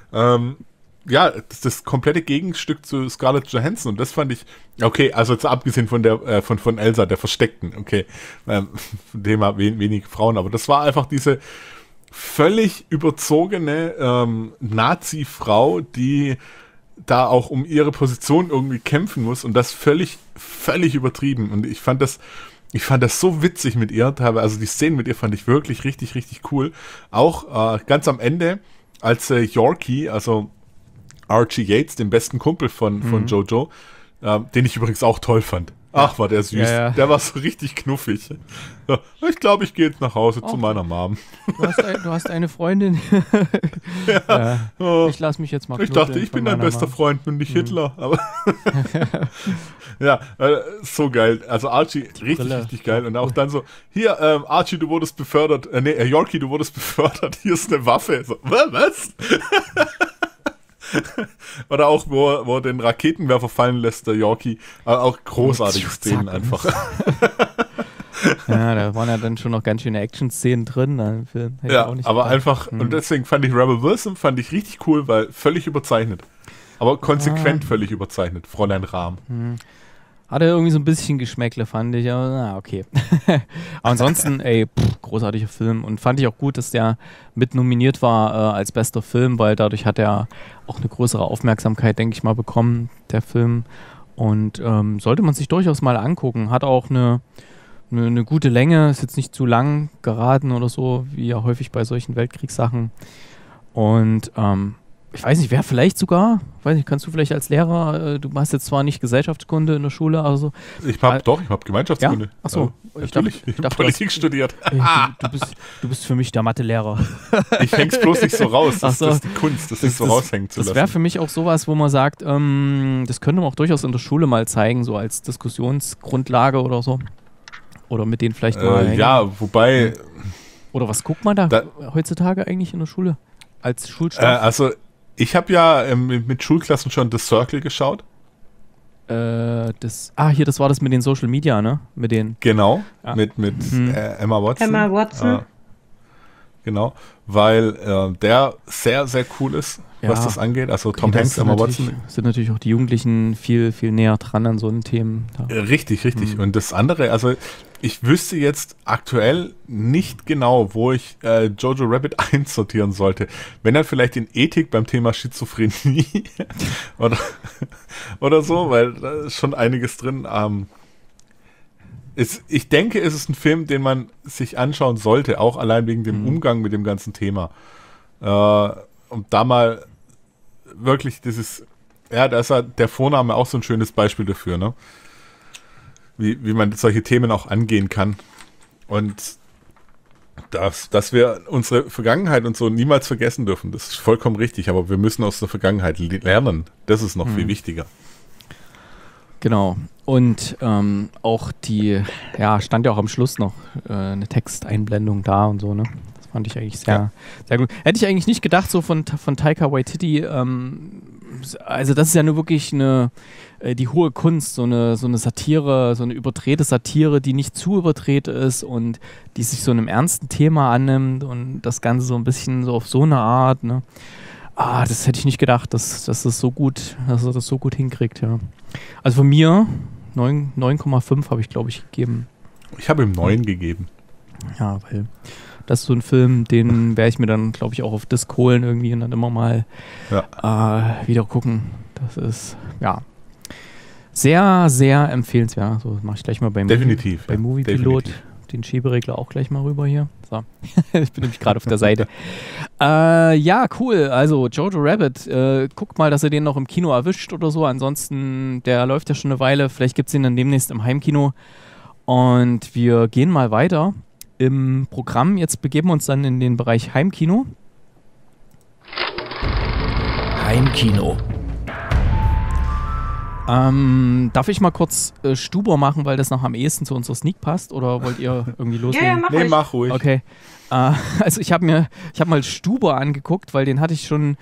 das komplette Gegenstück zu Scarlett Johansson. Und das fand ich, okay, also jetzt abgesehen von der von Elsa, der Versteckten, okay, von dem her wenige Frauen, aber das war einfach diese völlig überzogene Nazi-Frau, die da auch um ihre Position irgendwie kämpfen muss und das völlig übertrieben. Und ich fand das so witzig mit ihr, also die Szenen mit ihr fand ich wirklich richtig, richtig cool. Auch ganz am Ende, als Yorkie, also Archie Yates, den besten Kumpel von Jojo, den ich übrigens auch toll fand. Ach, war der süß. Ja, ja. Der war so richtig knuffig. Ja, ich glaube, ich gehe jetzt nach Hause zu meiner Mom. Du hast eine Freundin. Oh. Ich lasse mich jetzt mal Ich knuddeln dachte, ich von bin dein meiner bester Mom. Freund und nicht Hitler. Aber ja, so geil. Also Archie, richtig, Brille. richtig geil. Und auch dann so, hier, Archie, du wurdest befördert. Yorkie, du wurdest befördert. Hier ist eine Waffe. So, was? Oder auch, wo er den Raketenwerfer fallen lässt, der Yorkie. Auch großartige Szenen einfach. Ja, da waren ja dann schon noch ganz schöne Action-Szenen drin. Im Film. Hätte ich Ja, auch nicht aber gedacht. einfach, und deswegen fand ich Rebel Wilson richtig cool, weil völlig überzeichnet. Aber konsequent völlig überzeichnet, Fräulein Rahm. Hatte irgendwie so ein bisschen Geschmäckle, fand ich. Aber na, okay. Aber ansonsten, großartiger Film. Und fand ich auch gut, dass der mit nominiert war als bester Film, weil dadurch hat er auch eine größere Aufmerksamkeit, denke ich mal, bekommen, der Film. Und sollte man sich durchaus mal angucken. Hat auch eine gute Länge, ist jetzt nicht zu lang geraten oder so, wie ja häufig bei solchen Weltkriegssachen. Und ich weiß nicht, wer vielleicht sogar, kannst du vielleicht als Lehrer, du hast jetzt zwar nicht Gesellschaftskunde in der Schule, also Ich habe Gemeinschaftskunde. Ja? Achso, ich habe Politik studiert. du bist für mich der Mathelehrer. Ich häng's bloß nicht so raus. Das Ach so. ist die Kunst, das nicht so raushängen zu Das lassen. wäre für mich auch sowas, wo man sagt, das könnte man auch durchaus in der Schule mal zeigen, so als Diskussionsgrundlage oder so. Oder mit denen vielleicht mal. Ja, wobei. Oder was guckt man da heutzutage eigentlich in der Schule? Als Schulstoff? Also, ich habe ja mit Schulklassen schon The Circle geschaut. Das war das mit den Social Media, ne? Mit den. Genau, Ja. mit Emma Watson. Emma Watson. Genau, weil der sehr, sehr cool ist, was das angeht. Also Tom Hanks, Emma Watson. Sind natürlich auch die Jugendlichen viel, viel näher dran an so einen Themen. Da. Richtig. Und das andere, also ich wüsste jetzt aktuell nicht genau, wo ich Jojo Rabbit einsortieren sollte. Wenn dann vielleicht in Ethik beim Thema Schizophrenie oder so, weil da ist schon einiges drin. Ich denke, es ist ein Film, den man sich anschauen sollte, auch allein wegen dem Umgang mit dem ganzen Thema. Und da mal wirklich da ist ja der Vorname auch so ein schönes Beispiel dafür, ne? Wie man solche Themen auch angehen kann. Und dass wir unsere Vergangenheit und so niemals vergessen dürfen, das ist vollkommen richtig, aber wir müssen aus der Vergangenheit lernen. Das ist noch viel wichtiger. Genau. Und auch stand ja auch am Schluss noch eine Texteinblendung da und so, ne? Das fand ich eigentlich sehr, sehr gut. Hätte ich eigentlich nicht gedacht, so von Taika Waititi, also das ist ja nur wirklich die hohe Kunst, so eine Satire, so eine überdrehte Satire, die nicht zu überdreht ist und die sich so einem ernsten Thema annimmt und das Ganze so ein bisschen so auf so eine Art, ne? Das hätte ich nicht gedacht, dass er das so gut hinkriegt, ja. Also von mir 9,5 habe ich, glaube ich, gegeben. Ich habe ihm 9 gegeben. Ja, weil das ist so ein Film, den werde ich mir dann, glaube ich, auch auf Disc holen irgendwie und dann immer mal wieder gucken. Das ist, sehr, sehr empfehlenswert. So mache ich gleich mal beim Movie Pilot den Schieberegler auch gleich mal rüber hier. So. Ich bin nämlich gerade auf der Seite. Cool. Also Jojo Rabbit, guckt mal, dass ihr den noch im Kino erwischt oder so. Ansonsten, der läuft ja schon eine Weile. Vielleicht gibt es ihn dann demnächst im Heimkino. Und wir gehen mal weiter im Programm. Jetzt begeben wir uns dann in den Bereich Heimkino. Heimkino. Darf ich mal kurz Stuber machen, weil das noch am ehesten zu unserer Sneak passt? Oder wollt ihr irgendwie loslegen? Ja, mach ruhig. Okay. Also ich hab mal Stuber angeguckt, weil den hatte ich schon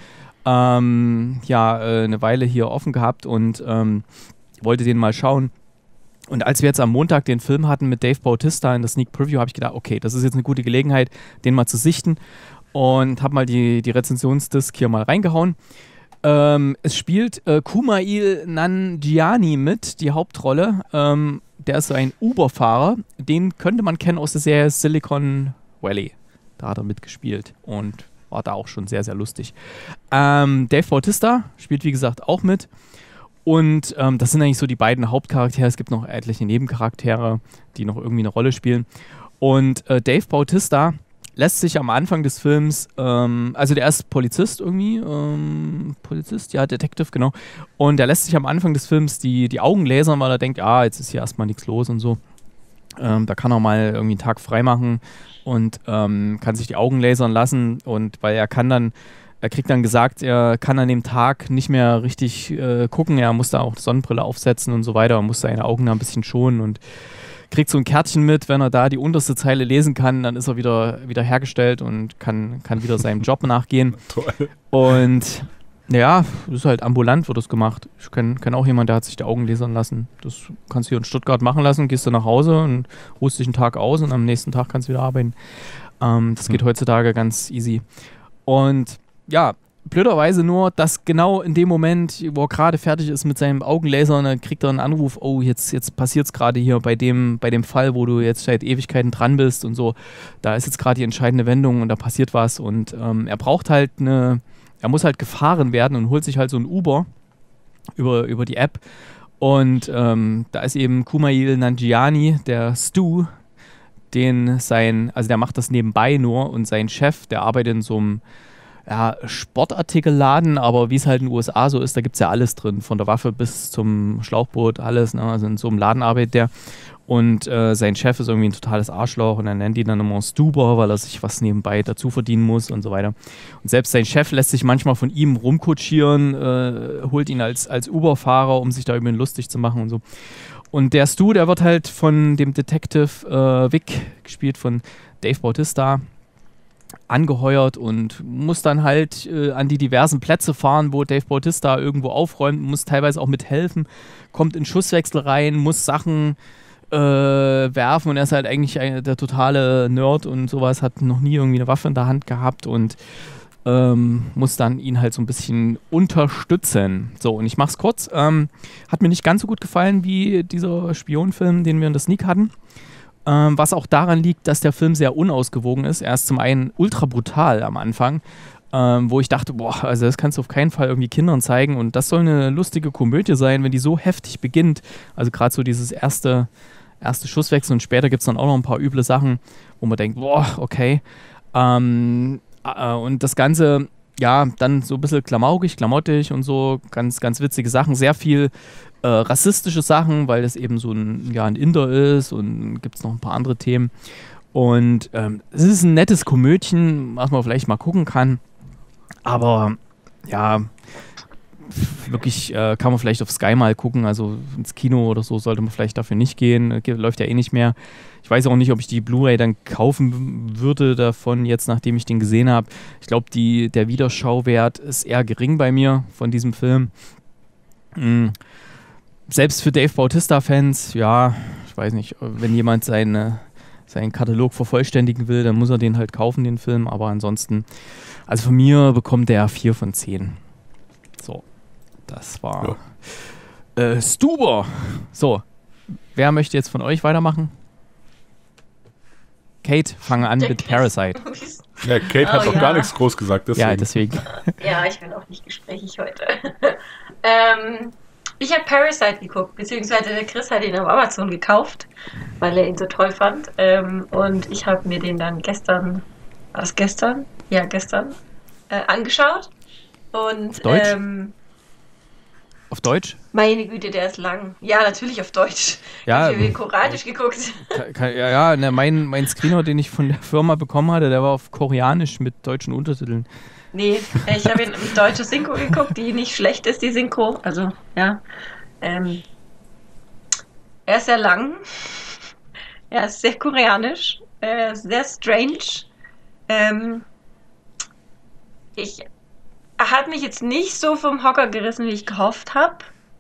eine Weile hier offen gehabt und wollte den mal schauen. Und als wir jetzt am Montag den Film hatten mit Dave Bautista in der Sneak Preview, habe ich gedacht, okay, das ist jetzt eine gute Gelegenheit, den mal zu sichten. Und habe mal die Rezensionsdisk hier mal reingehauen. Es spielt Kumail Nanjiani mit, die Hauptrolle. Der ist so ein Uber-Fahrer. Den könnte man kennen aus der Serie Silicon Valley. Da hat er mitgespielt und war da auch schon sehr, sehr lustig. Dave Bautista spielt, wie gesagt, auch mit. Und das sind eigentlich so die beiden Hauptcharaktere. Es gibt noch etliche Nebencharaktere, die noch irgendwie eine Rolle spielen. Und Dave Bautista lässt sich am Anfang des Films, also der ist Polizist irgendwie, Detective, genau. Und der lässt sich am Anfang des Films die Augen lasern, weil er denkt, jetzt ist hier erstmal nichts los und so. Da kann er mal irgendwie einen Tag frei machen und kann sich die Augen lasern lassen. Und weil er kriegt dann gesagt, er kann an dem Tag nicht mehr richtig gucken, er muss da auch Sonnenbrille aufsetzen und so weiter, er muss seine Augen da ein bisschen schonen und kriegt so ein Kärtchen mit, wenn er da die unterste Zeile lesen kann, dann ist er wieder hergestellt und kann wieder seinem Job nachgehen. Toll. Und ja, das ist halt ambulant, wird das gemacht. Ich kenn auch jemanden, der hat sich die Augen lasern lassen. Das kannst du hier in Stuttgart machen lassen, gehst du nach Hause und ruhst dich einen Tag aus und am nächsten Tag kannst du wieder arbeiten. Das geht heutzutage ganz easy. Und ja, blöderweise nur, dass genau in dem Moment, wo er gerade fertig ist mit seinem Augenlaser, dann kriegt er einen Anruf, jetzt passiert es gerade hier bei dem Fall, wo du jetzt seit Ewigkeiten dran bist und so. Da ist jetzt gerade die entscheidende Wendung und da passiert was und er braucht halt er muss halt gefahren werden und holt sich halt so ein Uber über die App und da ist eben Kumail Nanjiani, der Stu, der macht das nebenbei nur und sein Chef, der arbeitet in so einem Sportartikelladen, aber wie es halt in den USA so ist, da gibt es ja alles drin, von der Waffe bis zum Schlauchboot, alles, ne? Also in so einem Laden arbeitet der und sein Chef ist irgendwie ein totales Arschloch und er nennt ihn dann immer Stuber, weil er sich was nebenbei dazu verdienen muss und so weiter. Und selbst sein Chef lässt sich manchmal von ihm rumkutschieren, holt ihn als Uber-Fahrer, um sich da über ihn lustig zu machen und so. Und der Stu, der wird halt von dem Detective Vic, gespielt von Dave Bautista, angeheuert und muss dann halt an die diversen Plätze fahren, wo Dave Bautista irgendwo aufräumt, muss teilweise auch mithelfen, kommt in Schusswechsel rein, muss Sachen werfen und er ist halt eigentlich der totale Nerd und sowas, hat noch nie irgendwie eine Waffe in der Hand gehabt und muss dann ihn halt so ein bisschen unterstützen. So, und ich mach's kurz. Hat mir nicht ganz so gut gefallen wie dieser Spionfilm, den wir in der Sneak hatten. Was auch daran liegt, dass der Film sehr unausgewogen ist. Er ist zum einen ultra brutal am Anfang, wo ich dachte, also das kannst du auf keinen Fall irgendwie Kindern zeigen und das soll eine lustige Komödie sein, wenn die so heftig beginnt. Also gerade so dieses erste Schusswechsel und später gibt es dann auch noch ein paar üble Sachen, wo man denkt, okay. Und das Ganze, ja, dann so ein bisschen klamottig und so, ganz, ganz witzige Sachen, sehr viel rassistische Sachen, weil das eben so ein Inder ist und gibt es noch ein paar andere Themen. Und es ist ein nettes Komödchen, was man vielleicht mal gucken kann. Aber ja, wirklich kann man vielleicht auf Sky mal gucken. Also ins Kino oder so sollte man vielleicht dafür nicht gehen. Läuft ja eh nicht mehr. Ich weiß auch nicht, ob ich die Blu-ray dann kaufen würde davon, jetzt nachdem ich den gesehen habe. Ich glaube, der Wiederschauwert ist eher gering bei mir von diesem Film. Selbst für Dave Bautista-Fans, ja, ich weiß nicht, wenn jemand seinen Katalog vervollständigen will, dann muss er den halt kaufen, den Film. Aber ansonsten, also von mir bekommt der 4 von 10. So, das war Stuber. So, wer möchte jetzt von euch weitermachen? Kate, fange an mit Parasite. Ja, Kate hat doch gar nichts groß gesagt. Deswegen. Ja, deswegen. Ja, ich bin auch nicht gesprächig heute. Ich habe Parasite geguckt, beziehungsweise der Chris hat ihn auf Amazon gekauft, weil er ihn so toll fand. Und ich habe mir den dann gestern, Ja, gestern, angeschaut. Und, auf Deutsch? Auf Deutsch? Meine Güte, der ist lang. Ja, natürlich auf Deutsch. Ja, ich habe Koranisch geguckt. Mein Screener, den ich von der Firma bekommen hatte, der war auf Koreanisch mit deutschen Untertiteln. Nee, ich habe ihn mit deutscher Synchro geguckt, die nicht schlecht ist, die Synchro. Also, ja. Er ist sehr lang. Er ist sehr koreanisch. Sehr strange. Er hat mich jetzt nicht so vom Hocker gerissen, wie ich gehofft habe.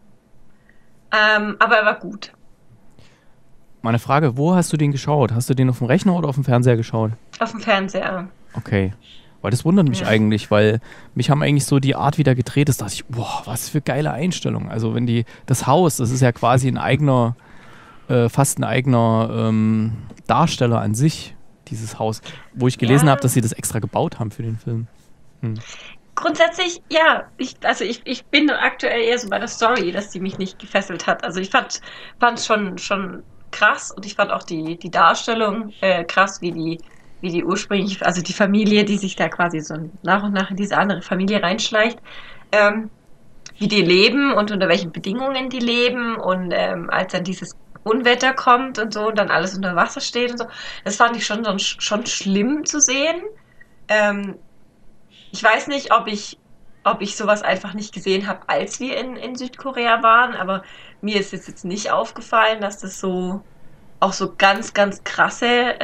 Aber er war gut. Meine Frage, wo hast du den geschaut? Hast du den auf dem Rechner oder auf dem Fernseher geschaut? Auf dem Fernseher. Okay. Weil das wundert mich eigentlich, weil mich haben eigentlich so die Art wieder gedreht ist, dachte ich, was für geile Einstellung. Also wenn das Haus, das ist ja quasi fast ein eigener Darsteller an sich, dieses Haus, wo ich gelesen habe, dass sie das extra gebaut haben für den Film. Grundsätzlich, ja. Ich bin aktuell eher so bei der Story, dass die mich nicht gefesselt hat. Also ich fand es schon krass und ich fand auch die Darstellung krass, wie wie die ursprünglich, also die Familie, die sich da quasi so nach und nach in diese andere Familie reinschleicht, wie die leben und unter welchen Bedingungen die leben und als dann dieses Unwetter kommt und so und dann alles unter Wasser steht und so, das fand ich schon schlimm zu sehen. Ich weiß nicht, ob ich sowas einfach nicht gesehen habe, als wir in Südkorea waren, aber mir ist jetzt nicht aufgefallen, dass das so auch so ganz, ganz krasse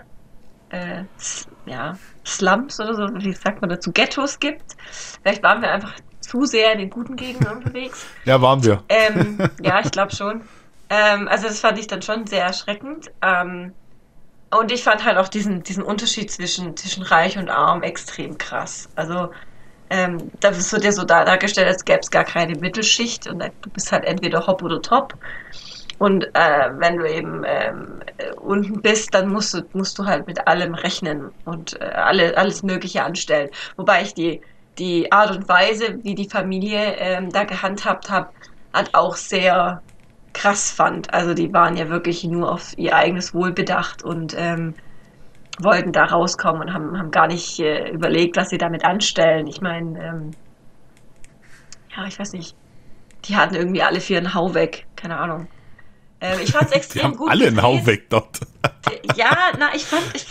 Slums oder so, wie sagt man dazu, Ghettos gibt. Vielleicht waren wir einfach zu sehr in den guten Gegenden unterwegs. Ja, waren wir. Ja, ich glaube schon. Also das fand ich dann schon sehr erschreckend. Und ich fand halt auch diesen Unterschied zwischen reich und arm extrem krass. Also da wird ja so dargestellt, als gäbe es gar keine Mittelschicht und du bist halt entweder hopp oder top. Und wenn du eben unten bist, dann musst du halt mit allem rechnen und alles Mögliche anstellen. Wobei ich die Art und Weise, wie die Familie da gehandhabt hat auch sehr krass fand. Also die waren ja wirklich nur auf ihr eigenes Wohl bedacht und wollten da rauskommen und haben gar nicht überlegt, was sie damit anstellen. Ich meine, ja, ich weiß nicht, die hatten irgendwie alle 4 einen Hau weg, keine Ahnung. Ich fand es extrem Die haben gut alle einen Hau weg dort. Ja, ich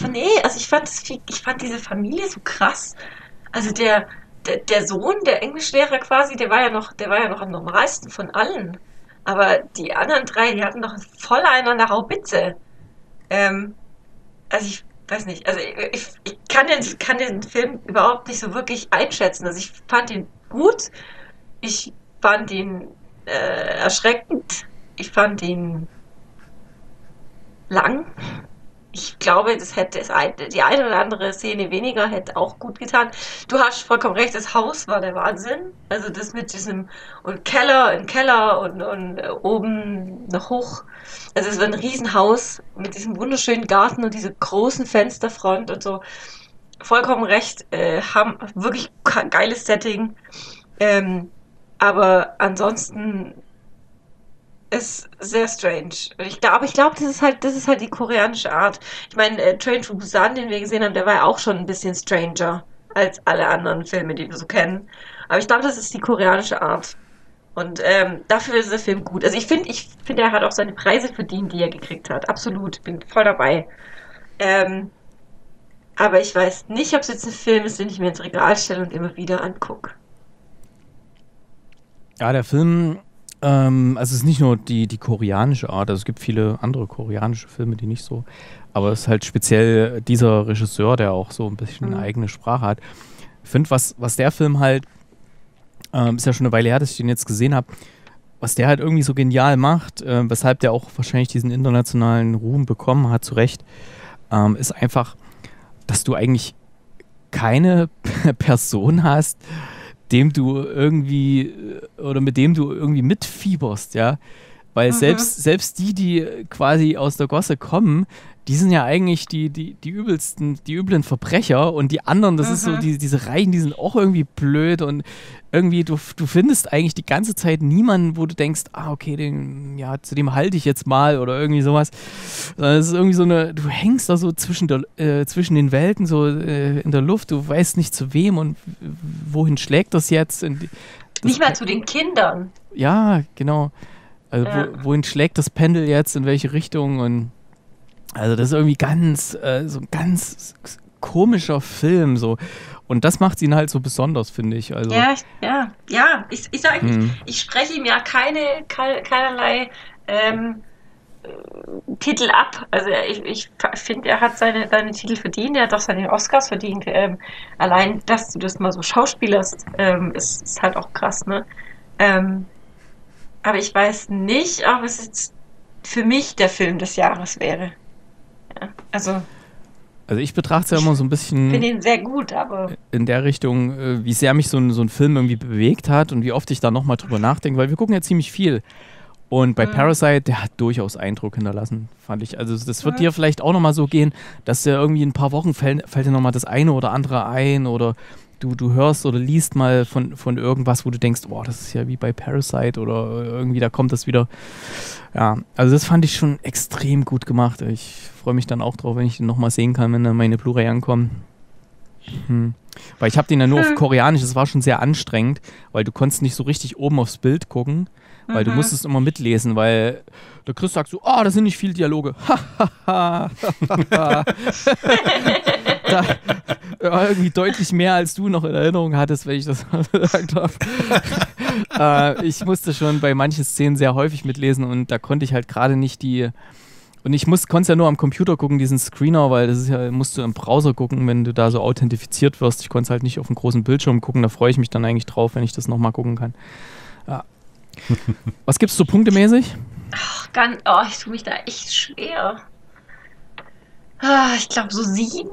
fand diese Familie so krass. Also der Sohn, der Englischlehrer quasi, der war ja noch am normalsten von allen. Aber die anderen 3, die hatten doch voll einen an der Haubitze. Also ich weiß nicht, also ich kann den Film überhaupt nicht so wirklich einschätzen. Also ich fand ihn gut, ich fand ihn erschreckend, ich fand ihn lang. Ich glaube, die eine oder andere Szene weniger hätte auch gut getan. Du hast vollkommen recht, das Haus war der Wahnsinn. Also das mit diesem und Keller und oben noch hoch. Also es war ein Riesenhaus mit diesem wunderschönen Garten und diese großen Fensterfront und so. Vollkommen recht, haben wirklich geiles Setting. Aber ansonsten ist sehr strange. Ich glaube, das ist halt die koreanische Art. Ich meine, Train to Busan, den wir gesehen haben, der war ja auch schon ein bisschen stranger als alle anderen Filme, die wir so kennen. Aber ich glaube, das ist die koreanische Art. Und dafür ist der Film gut. Also ich finde, er hat auch seine Preise verdient, die er gekriegt hat. Absolut, bin voll dabei. Aber ich weiß nicht, ob es jetzt ein Film ist, den ich mir ins Regal stelle und immer wieder angucke. Ja, der Film, also es ist nicht nur die koreanische Art, also es gibt viele andere koreanische Filme, die nicht so, aber es ist halt speziell dieser Regisseur, der auch so ein bisschen eine eigene Sprache hat. Ich finde, was der Film halt, ist ja schon eine Weile her, dass ich den jetzt gesehen habe, was der halt irgendwie so genial macht, weshalb der auch wahrscheinlich diesen internationalen Ruhm bekommen hat, zu Recht, ist einfach, dass du eigentlich keine Person hast, mit dem du irgendwie mitfieberst, ja. Weil selbst die quasi aus der Gosse kommen, die sind ja eigentlich die üblen Verbrecher und die anderen, das ist so, diese Reichen, die sind auch irgendwie blöd und irgendwie, du findest eigentlich die ganze Zeit niemanden, wo du denkst, okay, zu dem halte ich jetzt mal oder irgendwie sowas. Es ist irgendwie so du hängst da so zwischen den Welten, so in der Luft, du weißt nicht zu wem und wohin schlägt das jetzt. Nicht mal zu den Kindern. Ja, genau. Also wohin schlägt das Pendel jetzt, in welche Richtung und also das ist irgendwie so ein ganz komischer Film so und das macht ihn halt so besonders, finde ich. Also ich sage, ich spreche ihm ja keinerlei Titel ab. Also ich finde, er hat seine Titel verdient, er hat auch seine Oscars verdient. Allein, dass du das mal so schauspielerst, ist halt auch krass, ne? Aber ich weiß nicht, ob es jetzt für mich der Film des Jahres wäre. Ja, also ich betrachte es ja immer so ein bisschen. Ich finde ihn sehr gut, aber in der Richtung, wie sehr mich so ein Film irgendwie bewegt hat und wie oft ich da nochmal drüber nachdenke, weil wir gucken ja ziemlich viel. Und bei Parasite, der hat durchaus Eindruck hinterlassen, fand ich. Also das wird dir vielleicht auch nochmal so gehen, dass der irgendwie in ein paar Wochen fällt dir nochmal das eine oder andere ein oder du hörst oder liest mal von irgendwas, wo du denkst, oh, das ist ja wie bei Parasite oder irgendwie, da kommt das wieder. Ja, also das fand ich schon extrem gut gemacht. Ich freue mich dann auch drauf, wenn ich den nochmal sehen kann, wenn dann meine Blu-ray ankommt. Weil ich habe den ja nur auf Koreanisch, das war schon sehr anstrengend, weil du konntest nicht so richtig oben aufs Bild gucken, weil du musstest immer mitlesen, weil der Chris sagt so, das sind nicht viele Dialoge. Da war irgendwie deutlich mehr, als du noch in Erinnerung hattest, wenn ich das gesagt habe. Ich musste schon bei manchen Szenen sehr häufig mitlesen und da konnte ich halt gerade nicht und ich konnte es ja nur am Computer gucken, diesen Screener, weil das ist ja, musst du im Browser gucken, wenn du da so authentifiziert wirst. Ich konnte es halt nicht auf dem großen Bildschirm gucken, da freue ich mich dann eigentlich drauf, wenn ich das nochmal gucken kann. Ja. Was gibt's so punktemäßig? Ich tue mich da echt schwer. Ich glaube so 7,5.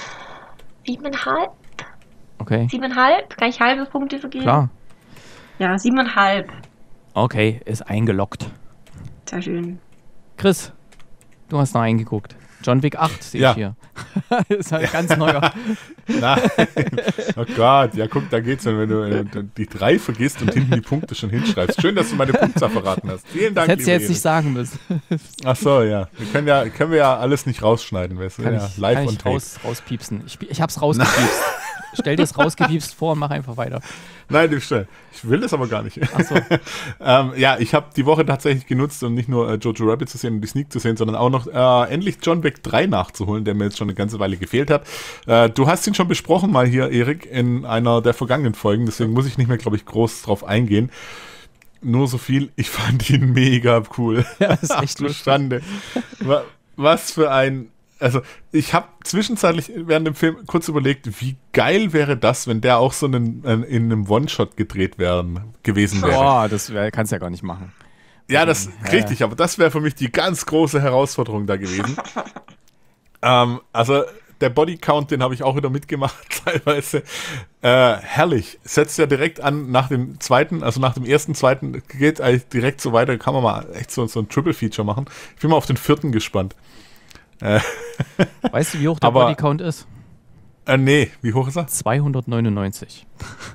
Okay. 7,5? Kann ich halbe Punkte vergeben? Klar. Ja, 7,5. Okay, ist eingeloggt. Sehr schön. Chris, du hast noch eingeguckt. John Wick 8 sehe ich hier. Ist halt ganz neuer. Nein. Oh Gott, ja guck, da geht's dann, wenn du die 3 vergisst und hinten die Punkte schon hinschreibst. Schön, dass du meine Punktzahl verraten hast. Vielen Dank, Das hättest du jetzt nicht sagen müssen. Ach so, ja. Können wir ja alles nicht rausschneiden, weißt du? Kann Ja, ich, live kann und ich tape. rauspiepsen. Ich hab's rausgepiepst. Stell dir das rausgepiepst vor und mach einfach weiter. Nein, ich will das aber gar nicht. Ach so. Ja, ich habe die Woche tatsächlich genutzt, um nicht nur Jojo Rabbit zu sehen und die Sneak zu sehen, sondern auch noch endlich John Wick 3 nachzuholen, der mir jetzt schon eine ganze Weile gefehlt hat. Du hast ihn schon besprochen mal hier, Erik, in einer der vergangenen Folgen, deswegen muss ich nicht mehr, glaube ich, groß drauf eingehen. Nur so viel, ich fand ihn mega cool. Ja, das ist echt lustig. Schande. Was für ein... Also, ich habe zwischenzeitlich während dem Film kurz überlegt, wie geil wäre das, wenn der auch so in einem One-Shot gedreht gewesen wäre. Boah, das kannst du ja gar nicht machen. Ja, das richtig, aber das wäre für mich die ganz große Herausforderung da gewesen. Also, der Bodycount, den habe ich auch wieder mitgemacht, teilweise. Herrlich. Setzt ja direkt an nach dem ersten, zweiten, geht eigentlich direkt so weiter, kann man mal echt so ein Triple-Feature machen. Ich bin mal auf den 4. gespannt. Weißt du, wie hoch der Bodycount ist? Nee, wie hoch ist er? 299.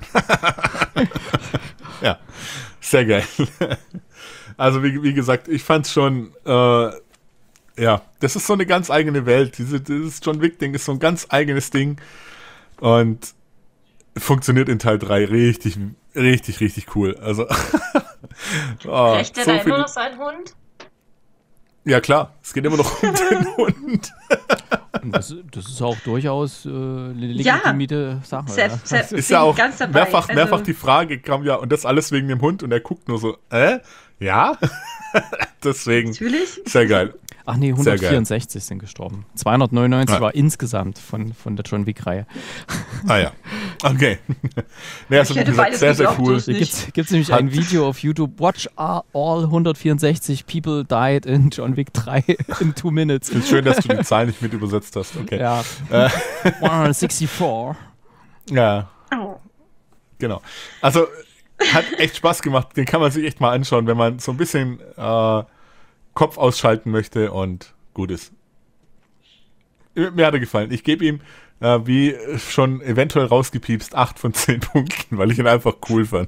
Ja, sehr geil. Also wie gesagt, ich fand's schon, ja, das ist so eine ganz eigene Welt. Dieses John Wick-Ding ist so ein ganz eigenes Ding und funktioniert in Teil 3 richtig, richtig, richtig cool. Also, Rächt der da immer noch seinen Hund? Ja klar, es geht immer noch um den Hund. Das ist auch durchaus eine legitimierte Sache. Sepp, ist ja auch ganz dabei. mehrfach die Frage kam ja, und das alles wegen dem Hund, und er guckt nur so, ja? Deswegen, natürlich. Sehr geil. Ach nee, 164 sind gestorben. 299 war insgesamt von der John Wick-Reihe. Ah ja, okay. Nee, also wie gesagt, sehr, sehr cool. Da gibt's nämlich ein Video auf YouTube, Watch all 164 people died in John Wick 3 in 2 minutes. Ich finde schön, dass du die Zahl nicht mit übersetzt hast. Okay. Ja. 164. Ja. Genau. Also, hat echt Spaß gemacht. Den kann man sich echt mal anschauen, wenn man so ein bisschen Kopf ausschalten möchte und gut ist. Mir hat er gefallen. Ich gebe ihm, wie schon eventuell rausgepiepst, 8 von 10 Punkten, weil ich ihn einfach cool fand.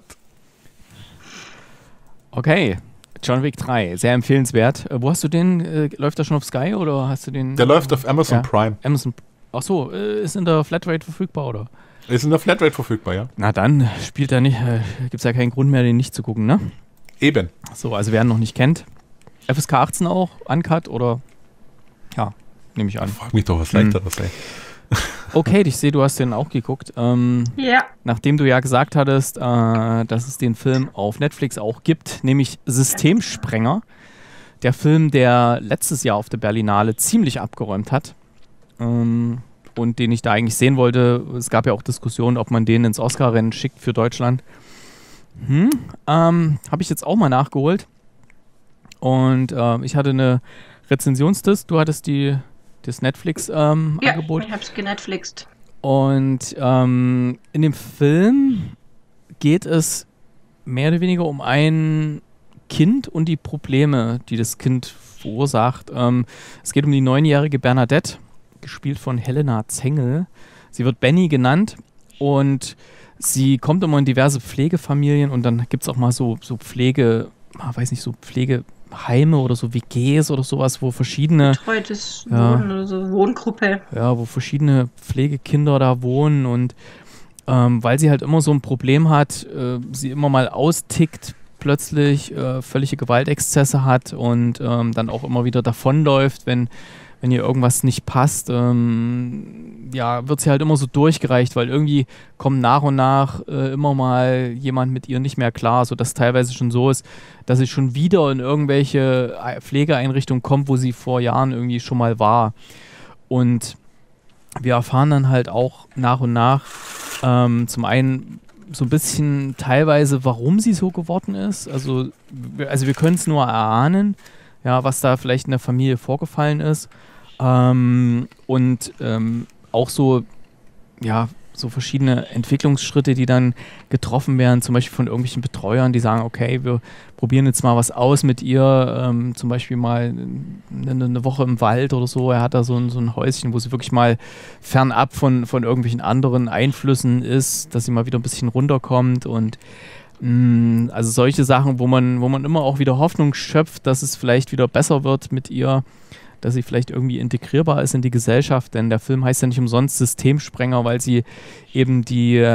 Okay, John Wick 3, sehr empfehlenswert. Wo hast du den? Läuft der schon auf Sky oder hast du den? Der läuft auf Amazon Prime. Ach so, ist in der Flatrate verfügbar, oder? Ist in der Flatrate verfügbar, ja. Na dann spielt er nicht, gibt es ja keinen Grund mehr, den nicht zu gucken, ne? Eben. So, also wer ihn noch nicht kennt. FSK 18 auch, Uncut oder? Ja, nehme ich an. Frag mich doch was Leichteres, ey. Okay, ich sehe, du hast den auch geguckt. Ja. Nachdem du ja gesagt hattest, dass es den Film auf Netflix auch gibt, nämlich Systemsprenger. Der Film, der letztes Jahr auf der Berlinale ziemlich abgeräumt hat. Und den ich da eigentlich sehen wollte. Es gab ja auch Diskussionen, ob man den ins Oscar-Rennen schickt für Deutschland. Habe ich jetzt auch mal nachgeholt. Und ich hatte eine Rezensionsdisk. Du hattest das Netflix-Angebot. Ja, ich hab's genetflixt. Und in dem Film geht es mehr oder weniger um ein Kind und die Probleme, die das Kind verursacht. Es geht um die 9-jährige Bernadette, gespielt von Helena Zengel. Sie wird Benny genannt und sie kommt immer in diverse Pflegefamilien und dann gibt es auch mal so Pflegeheime oder so WGs oder sowas, wo verschiedene Betreutes Wohnen oder so, Wohngruppe. Ja, wo verschiedene Pflegekinder da wohnen und weil sie halt immer so ein Problem hat, sie immer mal austickt, plötzlich völlige Gewaltexzesse hat und dann auch immer wieder davonläuft, wenn ihr irgendwas nicht passt, wird sie halt immer so durchgereicht, weil irgendwie kommt nach und nach immer mal jemand mit ihr nicht mehr klar, sodass teilweise schon so ist, dass sie schon wieder in irgendwelche Pflegeeinrichtungen kommt, wo sie vor Jahren irgendwie schon mal war. Und wir erfahren dann halt auch nach und nach zum einen so ein bisschen teilweise, warum sie so geworden ist. Also wir können es nur erahnen, ja, was da vielleicht in der Familie vorgefallen ist. Auch so, ja, so verschiedene Entwicklungsschritte, die dann getroffen werden, zum Beispiel von irgendwelchen Betreuern, die sagen, okay, wir probieren jetzt mal was aus mit ihr, zum Beispiel mal eine Woche im Wald oder so. Er hat da so ein Häuschen, wo sie wirklich mal fernab von irgendwelchen anderen Einflüssen ist, dass sie mal wieder ein bisschen runterkommt und also solche Sachen, wo man immer auch wieder Hoffnung schöpft, dass es vielleicht wieder besser wird mit ihr, dass sie vielleicht irgendwie integrierbar ist in die Gesellschaft, denn der Film heißt ja nicht umsonst Systemsprenger, weil sie eben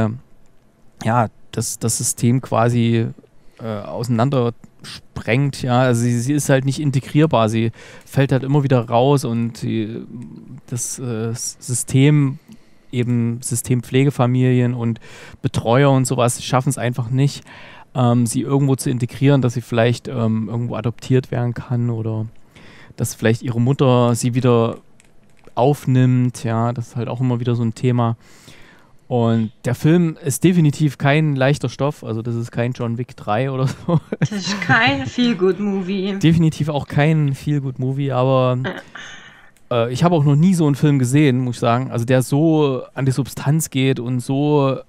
das System quasi auseinander sprengt, ja, also sie ist halt nicht integrierbar, sie fällt halt immer wieder raus und das System, eben Systempflegefamilien und Betreuer und sowas schaffen es einfach nicht, sie irgendwo zu integrieren, dass sie vielleicht irgendwo adoptiert werden kann oder dass vielleicht ihre Mutter sie wieder aufnimmt, ja, das ist halt auch immer wieder so ein Thema. Und der Film ist definitiv kein leichter Stoff, also das ist kein John Wick 3 oder so. Das ist kein Feel-Good-Movie. Definitiv auch kein Feel-Good-Movie, aber ich habe auch noch nie so einen Film gesehen, muss ich sagen, also der so an die Substanz geht und so,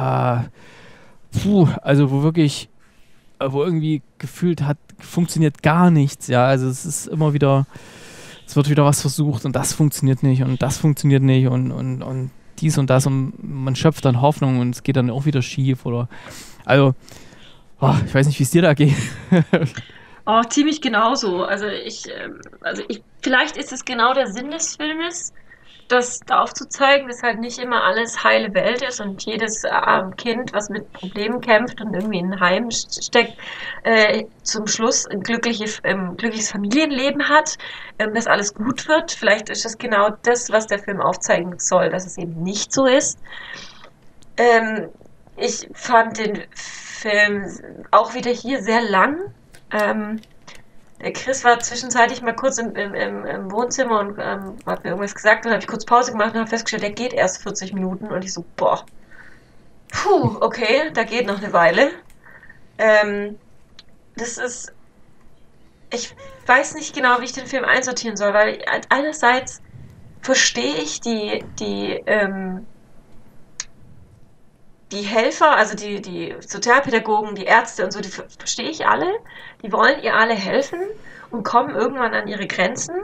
also wo irgendwie gefühlt hat, funktioniert gar nichts, ja, also es ist immer wieder, es wird wieder was versucht und das funktioniert nicht und das funktioniert nicht und dies und das und man schöpft dann Hoffnung und es geht dann auch wieder schief oder, also, ich weiß nicht, wie es dir da geht. Oh, ziemlich genauso. Vielleicht ist es genau der Sinn des Filmes, das aufzuzeigen, dass halt nicht immer alles heile Welt ist und jedes Kind, was mit Problemen kämpft und irgendwie in ein Heim steckt, zum Schluss ein glückliches Familienleben hat, dass alles gut wird. Vielleicht ist das genau das, was der Film aufzeigen soll, dass es eben nicht so ist. Ich fand den Film auch wieder hier sehr lang. Der Chris war zwischenzeitlich mal kurz im Wohnzimmer und hat mir irgendwas gesagt. Dann habe ich kurz Pause gemacht und habe festgestellt, der geht erst 40 Minuten. Und ich so, okay, da geht noch eine Weile. Ich weiß nicht genau, wie ich den Film einsortieren soll, weil einerseits verstehe ich die Helfer, also die Sozialpädagogen, die Ärzte und so, die verstehe ich alle. Die wollen ihr alle helfen und kommen irgendwann an ihre Grenzen.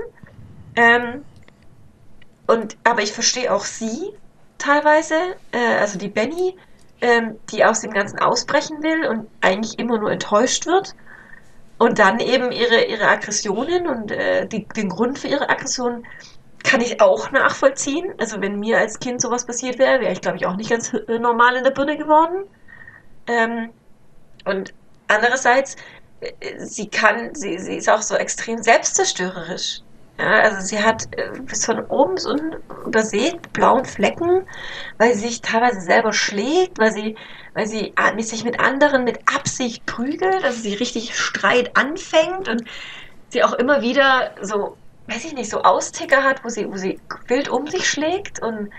Aber ich verstehe auch sie teilweise, also die Benny, die aus dem Ganzen ausbrechen will und eigentlich immer nur enttäuscht wird. Und dann eben ihre Aggressionen und den Grund für ihre Aggressionen kann ich auch nachvollziehen. Also wenn mir als Kind sowas passiert wäre, wäre ich, glaube ich, auch nicht ganz normal in der Birne geworden. Und andererseits, sie ist auch so extrem selbstzerstörerisch. Ja, also sie hat bis von oben bis unten übersät mit blauen Flecken, weil sie sich teilweise selber schlägt, weil sie sich mit anderen mit Absicht prügelt, also sie richtig Streit anfängt und sie auch immer wieder so, weiß ich nicht, so Austicker hat, wo sie wild um sich schlägt und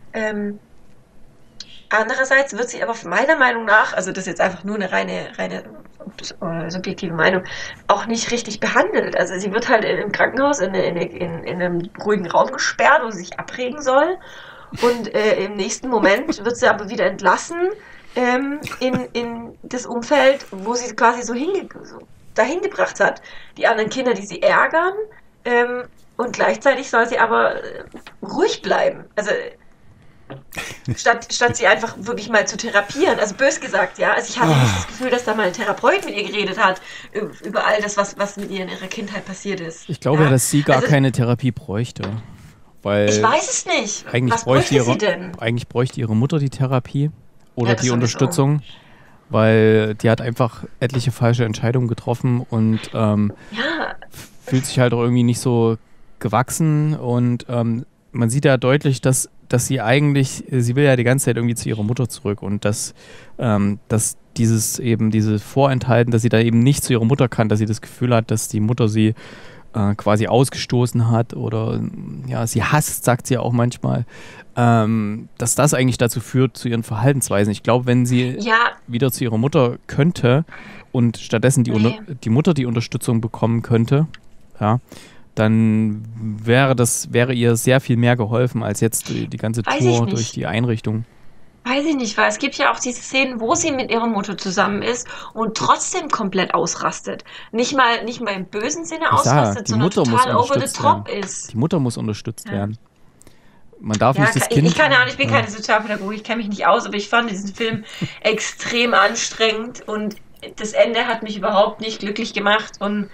andererseits wird sie aber meiner Meinung nach, also das ist jetzt einfach nur eine reine subjektive Meinung, auch nicht richtig behandelt. Also sie wird halt im Krankenhaus in einem ruhigen Raum gesperrt, wo sie sich abregen soll und im nächsten Moment wird sie aber wieder entlassen in das Umfeld, wo sie quasi so dahin gebracht hat. Die anderen Kinder, die sie ärgern, und gleichzeitig soll sie aber ruhig bleiben. Also Statt sie einfach wirklich mal zu therapieren. Also bös gesagt, ja. Also ich hatte nicht das Gefühl, dass da mal ein Therapeut mit ihr geredet hat über all das, was mit ihr in ihrer Kindheit passiert ist. Ich glaube ja, dass sie gar keine Therapie bräuchte. Weil ich weiß es nicht. Was bräuchte sie denn? Eigentlich bräuchte ihre Mutter die Therapie oder die Unterstützung, weil die hat einfach etliche falsche Entscheidungen getroffen und fühlt sich halt auch irgendwie nicht so gewachsen und man sieht ja deutlich, dass sie will ja die ganze Zeit irgendwie zu ihrer Mutter zurück und dass diese Vorenthalten, dass sie da eben nicht zu ihrer Mutter kann, dass sie das Gefühl hat, dass die Mutter sie quasi ausgestoßen hat oder ja, sie hasst, sagt sie ja auch manchmal, dass das eigentlich dazu führt, zu ihren Verhaltensweisen. Ich glaube, wenn sie wieder zu ihrer Mutter könnte und stattdessen die Mutter die Unterstützung bekommen könnte, ja, dann wäre ihr sehr viel mehr geholfen als jetzt die ganze Tour durch die Einrichtung. Weiß ich nicht, weil es gibt ja auch diese Szenen, wo sie mit ihrer Mutter zusammen ist und trotzdem komplett ausrastet. Nicht mal im bösen Sinne ausrastet, sondern total over the top ist. Die Mutter muss unterstützt werden. Man darf nicht das Kind... Ich bin keine Sozialpädagogin, ich kenne mich nicht aus, aber ich fand diesen Film extrem anstrengend und das Ende hat mich überhaupt nicht glücklich gemacht und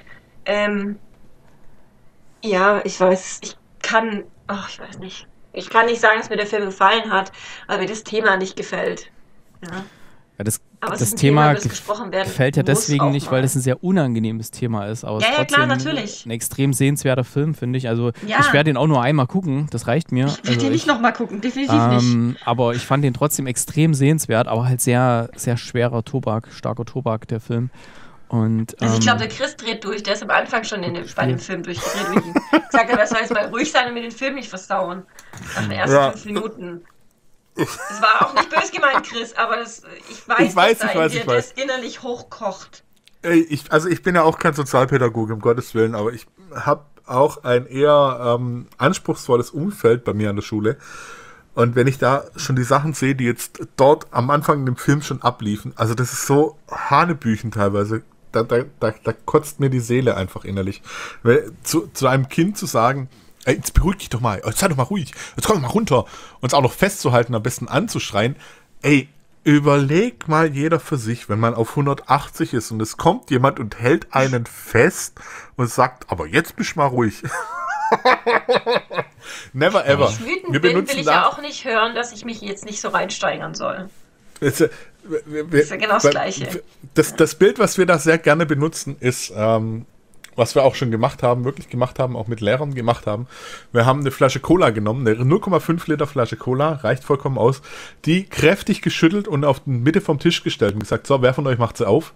ich weiß nicht. Ich kann nicht sagen, dass mir der Film gefallen hat, weil mir das Thema nicht gefällt. Ja, das Thema gefällt ja deswegen nicht, weil es ein sehr unangenehmes Thema ist. Aber es ist trotzdem natürlich. Ein extrem sehenswerter Film, finde ich. Also ich werde den auch nur einmal gucken, das reicht mir. Ich werde den nicht nochmal gucken, definitiv nicht. Aber ich fand den trotzdem extrem sehenswert, aber halt sehr, sehr schwerer Tobak, starker Tobak, der Film. Und, ich glaube, der Chris dreht durch, der ist am Anfang schon bei dem Film durchgedreht. Ich sage, er soll jetzt mal ruhig sein und mir den Film nicht versauen. Nach den ersten 5 Minuten. Das war auch nicht böse gemeint, Chris, aber ich weiß, das innerlich hochkocht. Ich bin ja auch kein Sozialpädagoge, um Gottes Willen, aber ich habe auch ein eher anspruchsvolles Umfeld bei mir an der Schule. Und wenn ich da schon die Sachen sehe, die jetzt dort am Anfang in dem Film schon abliefen, also das ist so Hanebüchen teilweise, da kotzt mir die Seele einfach innerlich. Weil zu einem Kind zu sagen, ey, jetzt beruhig dich doch mal, sei doch mal ruhig, jetzt komm doch mal runter, uns auch noch festzuhalten, am besten anzuschreien, ey, überleg mal jeder für sich, wenn man auf 180 ist und es kommt jemand und hält einen fest und sagt, aber jetzt bist du mal ruhig. Never ever. Wenn ich wütend bin, will ich ja auch nicht hören, dass ich mich jetzt nicht so reinsteigern soll. Das ist ja genau das Gleiche. Das Bild, was wir da sehr gerne benutzen, ist, was wir auch schon wirklich gemacht haben, auch mit Lehrern gemacht haben. Wir haben eine Flasche Cola genommen, eine 0,5 Liter Flasche Cola, reicht vollkommen aus, die kräftig geschüttelt und auf die Mitte vom Tisch gestellt und gesagt, so, wer von euch macht sie auf?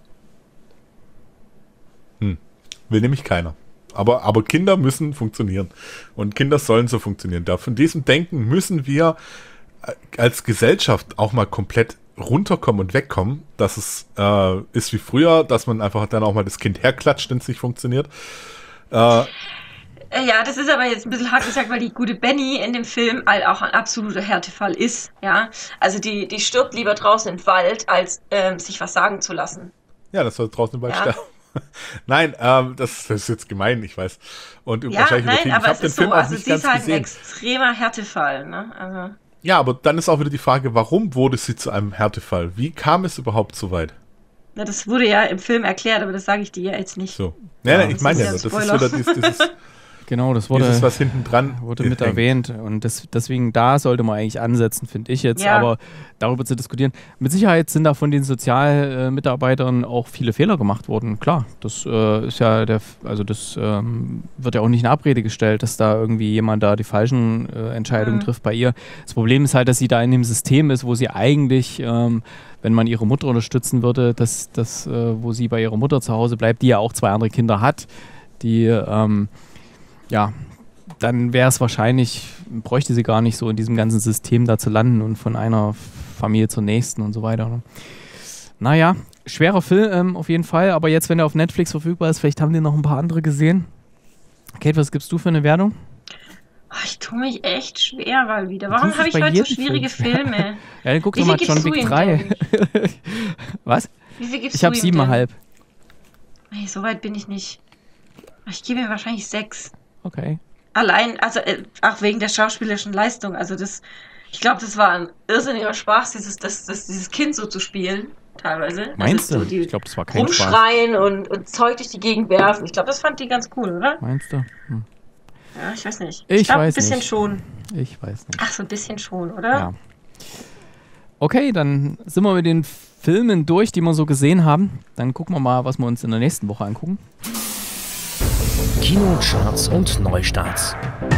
Will nämlich keiner. Aber Kinder müssen funktionieren. Und Kinder sollen so funktionieren. Von diesem Denken müssen wir als Gesellschaft auch mal komplett runterkommen und wegkommen. Dass es ist wie früher, dass man einfach dann auch mal das Kind herklatscht, wenn es nicht funktioniert. Ja, das ist aber jetzt ein bisschen hart gesagt, weil die gute Benny in dem Film halt auch ein absoluter Härtefall ist. Ja? Also die stirbt lieber draußen im Wald, als sich was sagen zu lassen. Ja, das soll draußen im Wald sterben. Nein, das ist jetzt gemein, ich weiß. Und wahrscheinlich übertrieben. Aber es ist so, also sie ist halt ein extremer Härtefall. Ne? Also. Ja, aber dann ist auch wieder die Frage, warum wurde sie zu einem Härtefall? Wie kam es überhaupt so weit? Ja, das wurde ja im Film erklärt, aber das sage ich dir ja jetzt nicht. So. Nein, ich meine ja, das ist wieder dieses Genau, das wurde, was hinten dran wurde mit erwähnt und deswegen da sollte man eigentlich ansetzen, finde ich jetzt, aber darüber zu diskutieren. Mit Sicherheit sind da von den Sozialmitarbeitern auch viele Fehler gemacht worden, klar. Das ist ja das wird ja auch nicht in Abrede gestellt, dass da irgendwie jemand da die falschen Entscheidungen trifft bei ihr. Das Problem ist halt, dass sie da in dem System ist, wo sie eigentlich, wenn man ihre Mutter unterstützen würde, wo sie bei ihrer Mutter zu Hause bleibt, die ja auch 2 andere Kinder hat, die dann wäre es wahrscheinlich, bräuchte sie gar nicht so in diesem ganzen System da zu landen und von einer Familie zur nächsten und so weiter. Ne? Naja, schwerer Film auf jeden Fall, aber jetzt, wenn er auf Netflix verfügbar ist, vielleicht haben die noch ein paar andere gesehen. Kate, was gibst du für eine Wertung? Ich tue mich echt schwer mal wieder. Warum habe ich heute so schwierige Filme? Ja, dann guck doch mal John Wick 3. Was? Wie viel gibst ich habe 7,5. Hey, so weit bin ich nicht. Ich gebe mir wahrscheinlich 6. Okay. Allein, also auch wegen der schauspielerischen Leistung. Also Ich glaube, das war ein irrsinniger Spaß, dieses Kind so zu spielen, teilweise. Meinst also du? So Ich glaube, das war kein Spaß. rumschreien und Zeug durch die Gegend werfen. Ich glaube, das fand die ganz cool, oder? Meinst du? Ja, ich weiß nicht. Ich glaub, weiß ein bisschen nicht. schon. Ich weiß nicht. Ach, so ein bisschen schon, oder? Ja. Okay, dann sind wir mit den Filmen durch, die wir so gesehen haben. Dann gucken wir mal, was wir uns in der nächsten Woche angucken. Kinocharts und Neustarts.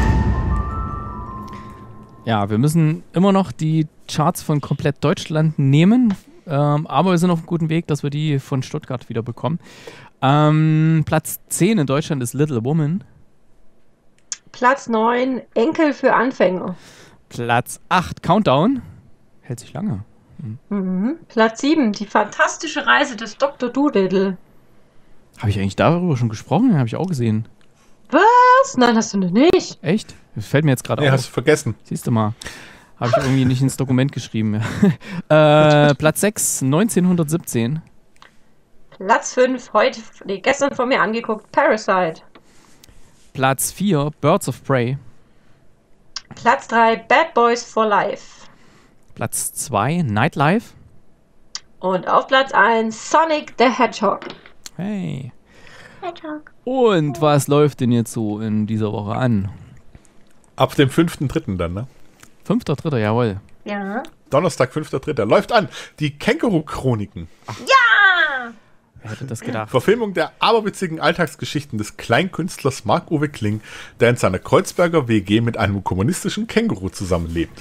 Ja, wir müssen immer noch die Charts von komplett Deutschland nehmen, aber wir sind auf einem guten Weg, dass wir die von Stuttgart wieder bekommen. Platz 10 in Deutschland ist Little Woman. Platz 9, Enkel für Anfänger. Platz 8, Countdown. Hält sich lange. Platz 7, die Fantastische Reise des Dr. Doolittle. Habe ich eigentlich darüber schon gesprochen? Habe ich auch gesehen. Was? Nein, hast du noch nicht. Echt? Das fällt mir jetzt gerade Nee, auf. hast du vergessen. Siehst du mal. Habe ich irgendwie nicht ins Dokument geschrieben. Platz 6, 1917. Platz 5, gestern von mir angeguckt, Parasite. Platz 4, Birds of Prey. Platz 3, Bad Boys for Life. Platz 2, Nightlife. Und auf Platz 1, Sonic the Hedgehog. Hey. Und was läuft denn jetzt so in dieser Woche an? Ab dem 5.3. dann, ne? 5.3., jawohl. Ja. Donnerstag, 5.3. Läuft an. Die Känguru-Chroniken. Wer hätte das gedacht? Verfilmung der aberwitzigen Alltagsgeschichten des Kleinkünstlers Marc-Uwe Kling, der in seiner Kreuzberger WG mit einem kommunistischen Känguru zusammenlebt.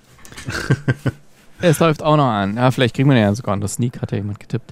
Es läuft auch noch an. Ja, vielleicht kriegen wir den ja sogar an. Das Sneak hat ja jemand getippt.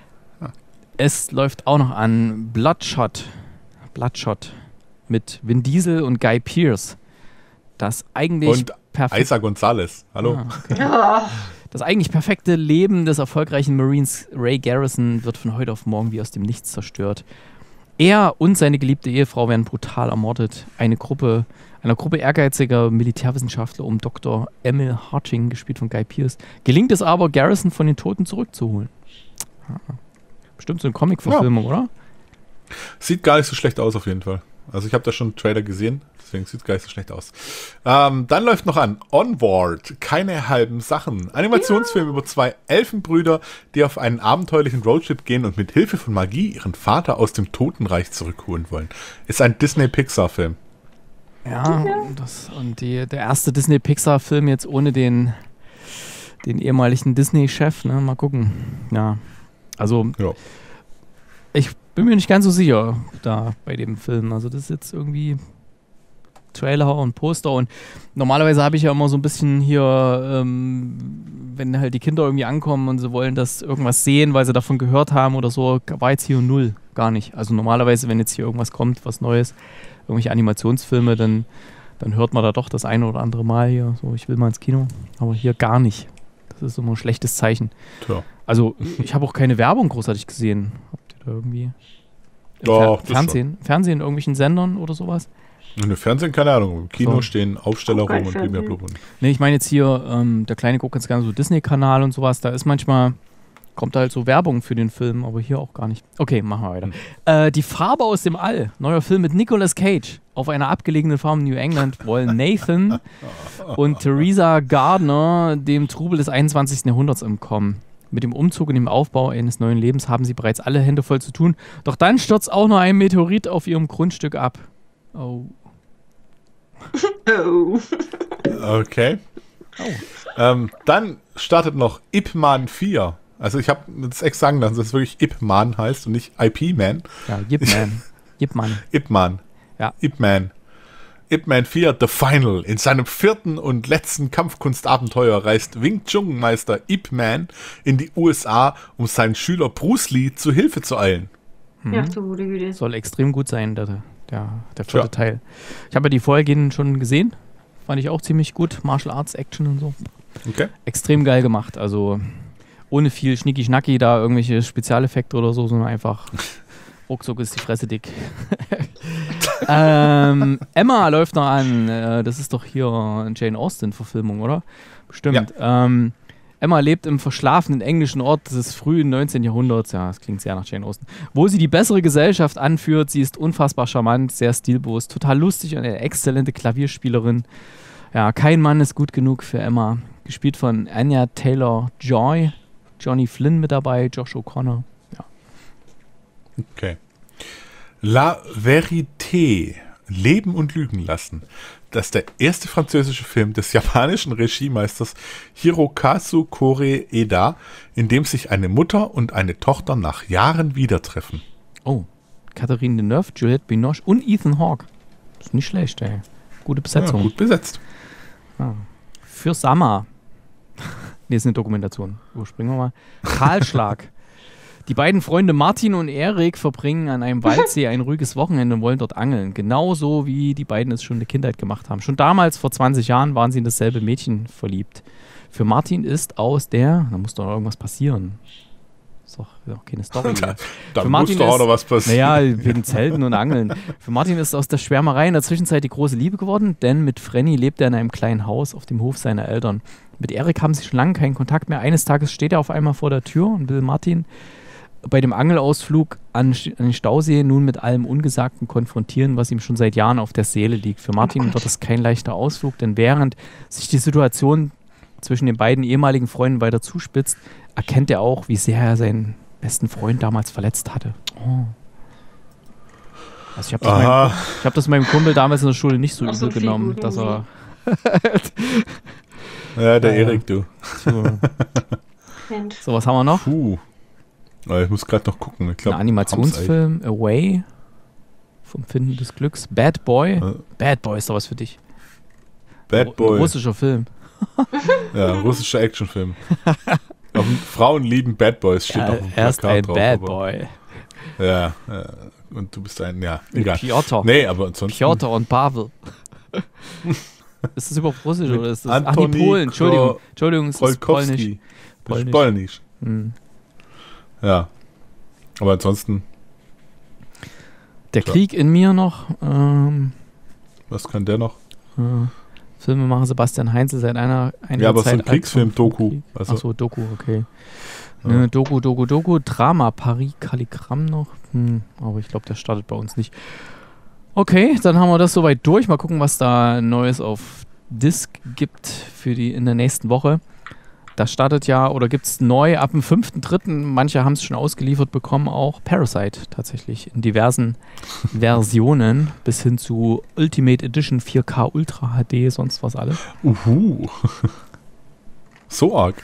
Es läuft auch noch an Bloodshot. Bloodshot. Mit Vin Diesel und Guy Pearce. Das eigentlich Und Isa Gonzalez. Hallo. Okay. Das eigentlich perfekte Leben des erfolgreichen Marines Ray Garrison wird von heute auf morgen wie aus dem Nichts zerstört. Er und seine geliebte Ehefrau werden brutal ermordet. Einer Gruppe ehrgeiziger Militärwissenschaftler um Dr. Emil Harting, gespielt von Guy Pearce, gelingt es aber, Garrison von den Toten zurückzuholen. Bestimmt so eine Comic-Verfilmung, oder? Sieht gar nicht so schlecht aus auf jeden Fall. Also ich habe da schon einen Trailer gesehen, deswegen sieht es gar nicht so schlecht aus. Dann läuft noch an Onward, keine halben Sachen. Animationsfilm über zwei Elfenbrüder, die auf einen abenteuerlichen Roadtrip gehen und mit Hilfe von Magie ihren Vater aus dem Totenreich zurückholen wollen. Ist ein Disney-Pixar-Film. Ja, der erste Disney-Pixar-Film jetzt ohne den ehemaligen Disney-Chef, ne? Mal gucken. Ja, also ich bin mir nicht ganz so sicher da bei dem Film. Also das ist jetzt irgendwie Trailer und Poster und normalerweise habe ich ja immer so ein bisschen hier, wenn halt die Kinder irgendwie ankommen und sie wollen das irgendwas sehen, weil sie davon gehört haben oder so, war jetzt hier null, gar nicht. Also normalerweise, wenn jetzt hier irgendwas kommt, was Neues, irgendwelche Animationsfilme, dann hört man da doch das eine oder andere Mal hier, so ich will mal ins Kino, aber hier gar nicht. Das ist immer ein schlechtes Zeichen. Tja. Also ich habe auch keine Werbung großartig gesehen. Habt ihr da irgendwie Fernsehen in irgendwelchen Sendern oder sowas? In der Fernsehen, keine Ahnung. Im Kino So. stehen Aufsteller rum und Premier Blue. Ne, ich meine jetzt hier, der Kleine guckt ganz gerne so Disney-Kanal und sowas, da ist manchmal, kommt da halt so Werbung für den Film, aber hier auch gar nicht. Okay, machen wir weiter. Die Farbe aus dem All, neuer Film mit Nicolas Cage. Auf einer abgelegenen Farm in New England wollen Nathan und Theresa Gardner dem Trubel des 21. Jahrhunderts entkommen. Mit dem Umzug und dem Aufbau eines neuen Lebens haben sie bereits alle Hände voll zu tun. Doch dann stürzt auch noch ein Meteorit auf ihrem Grundstück ab. Oh. Okay. Dann startet noch Ip Man 4. Also ich habe das extra sagen lassen, dass es wirklich Ip Man heißt und nicht IP Man. Ja, Ip Man. Ip Man. Ip Man. Ja. Ip Man. Ip Man 4 The Final. In seinem vierten und letzten Kampfkunstabenteuer reist Wing Chun Meister Ip Man in die USA, um seinen Schüler Bruce Lee zu Hilfe zu eilen. Ja, du gute Güte. Soll extrem gut sein, der vierte Teil. Ich habe ja die vorhergehenden schon gesehen. Fand ich auch ziemlich gut. Martial Arts, Action und so. Okay. Extrem geil gemacht. Also ohne viel Schnicki-Schnacki da irgendwelche Spezialeffekte oder so, sondern einfach ruckzuck ist die Fresse dick. Emma läuft noch an. Das ist doch hier eine Jane Austen-Verfilmung, oder? Bestimmt. Ja. Emma lebt im verschlafenen englischen Ort des frühen 19. Jahrhunderts. Ja, das klingt sehr nach Jane Austen. Wo sie die bessere Gesellschaft anführt. Sie ist unfassbar charmant, sehr stilbewusst, total lustig und eine exzellente Klavierspielerin. Ja, kein Mann ist gut genug für Emma. Gespielt von Anya Taylor-Joy, Johnny Flynn mit dabei, Josh O'Connor. Ja. Okay. La Vérité, Leben und Lügen lassen. Das ist der erste französische Film des japanischen Regiemeisters Hirokazu Koreeda, in dem sich eine Mutter und eine Tochter nach Jahren wieder treffen. Oh, Catherine Deneuve, Juliette Binoche und Ethan Hawke. Ist nicht schlecht, ey. Gute Besetzung. Ja, gut besetzt. Für Summer. Nee, ist eine Dokumentation. Überspringen wir mal. Kahlschlag. Die beiden Freunde Martin und Erik verbringen an einem Waldsee ein ruhiges Wochenende und wollen dort angeln. Genauso wie die beiden es schon in der Kindheit gemacht haben. Schon damals, vor 20 Jahren, waren sie in dasselbe Mädchen verliebt. Für Martin ist da muss doch irgendwas passieren. Ist doch keine Story. Da Für muss Martin doch auch noch was passieren. Naja, wegen Zelten und Angeln. Für Martin ist aus der Schwärmerei in der Zwischenzeit die große Liebe geworden, denn mit Frenny lebt er in einem kleinen Haus auf dem Hof seiner Eltern. Mit Erik haben sie schon lange keinen Kontakt mehr. Eines Tages steht er auf einmal vor der Tür und will Martin bei dem Angelausflug an den Stausee nun mit allem Ungesagten konfrontieren, was ihm schon seit Jahren auf der Seele liegt. Für Martin wird das kein leichter Ausflug, denn während sich die Situation zwischen den beiden ehemaligen Freunden weiter zuspitzt, erkennt er auch, wie sehr er seinen besten Freund damals verletzt hatte. Oh. Also ich habe das meinem Kumpel damals in der Schule nicht so übel genommen, dass er... Ja, der Erik, du. So, was haben wir noch? Puh. Ich muss gerade noch gucken. Ich glaub, ein Animationsfilm, Away, vom Finden des Glücks. Bad Boy. Bad Boy ist doch was für dich. Bad Boy. Russischer Film. Ja, russischer Actionfilm. Frauen lieben Bad Boys, steht auf dem Plakat Er ist ein drauf, Bad Boy. Ja, und du bist ein, egal. Piotr. Nee, aber ansonsten... Piotr und Pavel. Ist das überhaupt Russisch oder ist das... Antoni Polen. Entschuldigung, es ist Polnisch. Polnisch. Ja. Aber ansonsten... Der Krieg in mir noch. Was kann der noch? Filmemacher Sebastian Heinzel seit einer ja, aber Zeit so ein Kriegsfilm-Doku. Also. Achso, Doku, okay. Ja. Doku. Drama, Paris, Kalligramm noch. Aber ich glaube, der startet bei uns nicht. Okay, dann haben wir das soweit durch. Mal gucken, was da Neues auf Disc gibt in der nächsten Woche. Da startet ja, oder gibt es neu ab dem 5.3., manche haben es schon ausgeliefert bekommen, auch Parasite tatsächlich in diversen Versionen bis hin zu Ultimate Edition 4K Ultra HD, sonst was alles. So arg.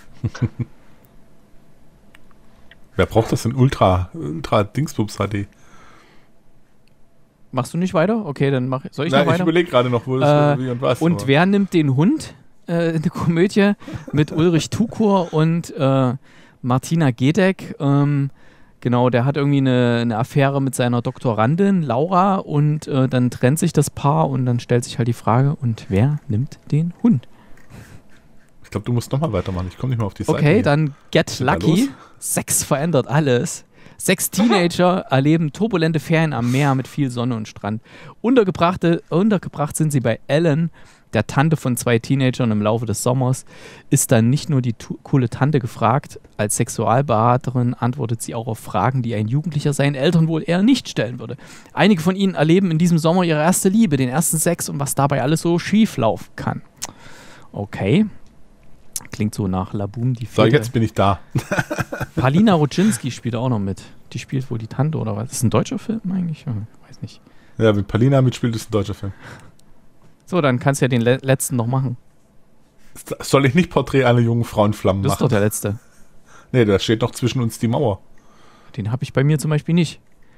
Wer braucht das in Ultra Dingsbums HD? Machst du nicht weiter? Okay, dann soll ich noch weiter? Ich überlege gerade noch, wo das wie und was. Und wer nimmt den Hund? In der Komödie mit Ulrich Tukur und Martina Gedeck. Genau, der hat irgendwie eine Affäre mit seiner Doktorandin Laura und dann trennt sich das Paar und dann stellt sich halt die Frage, und wer nimmt den Hund? Ich glaube, du musst nochmal weitermachen. Ich komme nicht mehr auf die Seite. Okay, dann Get Lucky. Sex verändert alles. 6 Teenager erleben turbulente Ferien am Meer mit viel Sonne und Strand. Untergebracht sind sie bei Ellen, der Tante von 2 Teenagern im Laufe des Sommers. Ist dann nicht nur die coole Tante gefragt, als Sexualberaterin antwortet sie auch auf Fragen, die ein Jugendlicher seinen Eltern wohl eher nicht stellen würde. Einige von ihnen erleben in diesem Sommer ihre erste Liebe, den ersten Sex und was dabei alles so schief laufen kann. Okay. Klingt so nach Laboom, die So, jetzt bin ich da. Palina Rodzinski spielt auch noch mit. Die spielt wohl die Tante oder was? Ist das ein deutscher Film eigentlich? Ich weiß nicht. Ja, wenn Palina mitspielt, ist ein deutscher Film. So, dann kannst du ja den letzten noch machen. Soll ich nicht Porträt einer jungen Frau in Flammen machen? Das ist doch der letzte. Nee, da steht noch zwischen uns die Mauer. Den habe ich bei mir zum Beispiel nicht.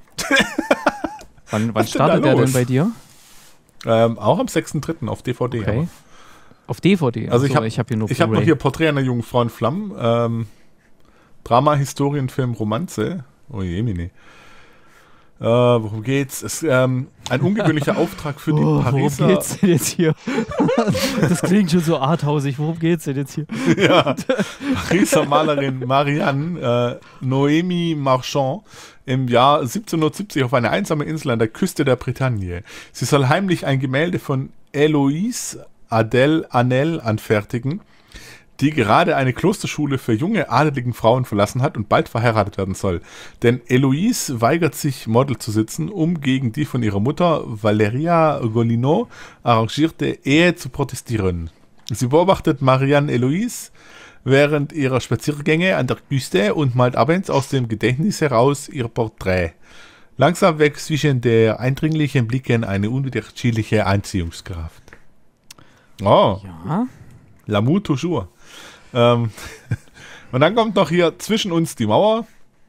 Wann startet der denn bei dir? Auch am 6.3. auf DVD. Okay. Aber. Auf DVD? Also ich habe hier nur noch hier Porträt einer jungen Frau in Flammen. Drama, Historienfilm, Romanze. Oh je, Mini. Worum geht's? Es ist ein ungewöhnlicher Auftrag für die Pariser... Worum geht's denn jetzt hier? Das klingt schon so arthausig. Worum geht's denn jetzt hier? Ja, Pariser Malerin Marianne Noémie Marchand im Jahr 1770 auf einer einsamen Insel an der Küste der Bretagne. Sie soll heimlich ein Gemälde von Héloïse Adèle Hanel anfertigen, die gerade eine Klosterschule für junge adeligen Frauen verlassen hat und bald verheiratet werden soll. Denn Eloise weigert sich, Model zu sitzen, um gegen die von ihrer Mutter Valeria Golino arrangierte Ehe zu protestieren. Sie beobachtet Marianne Eloise während ihrer Spaziergänge an der Küste und malt abends aus dem Gedächtnis heraus ihr Porträt. Langsam wächst zwischen der eindringlichen Blicken eine unwiderstehliche Anziehungskraft. Oh, Ja. L'amour toujours. Und dann kommt noch hier zwischen uns die Mauer.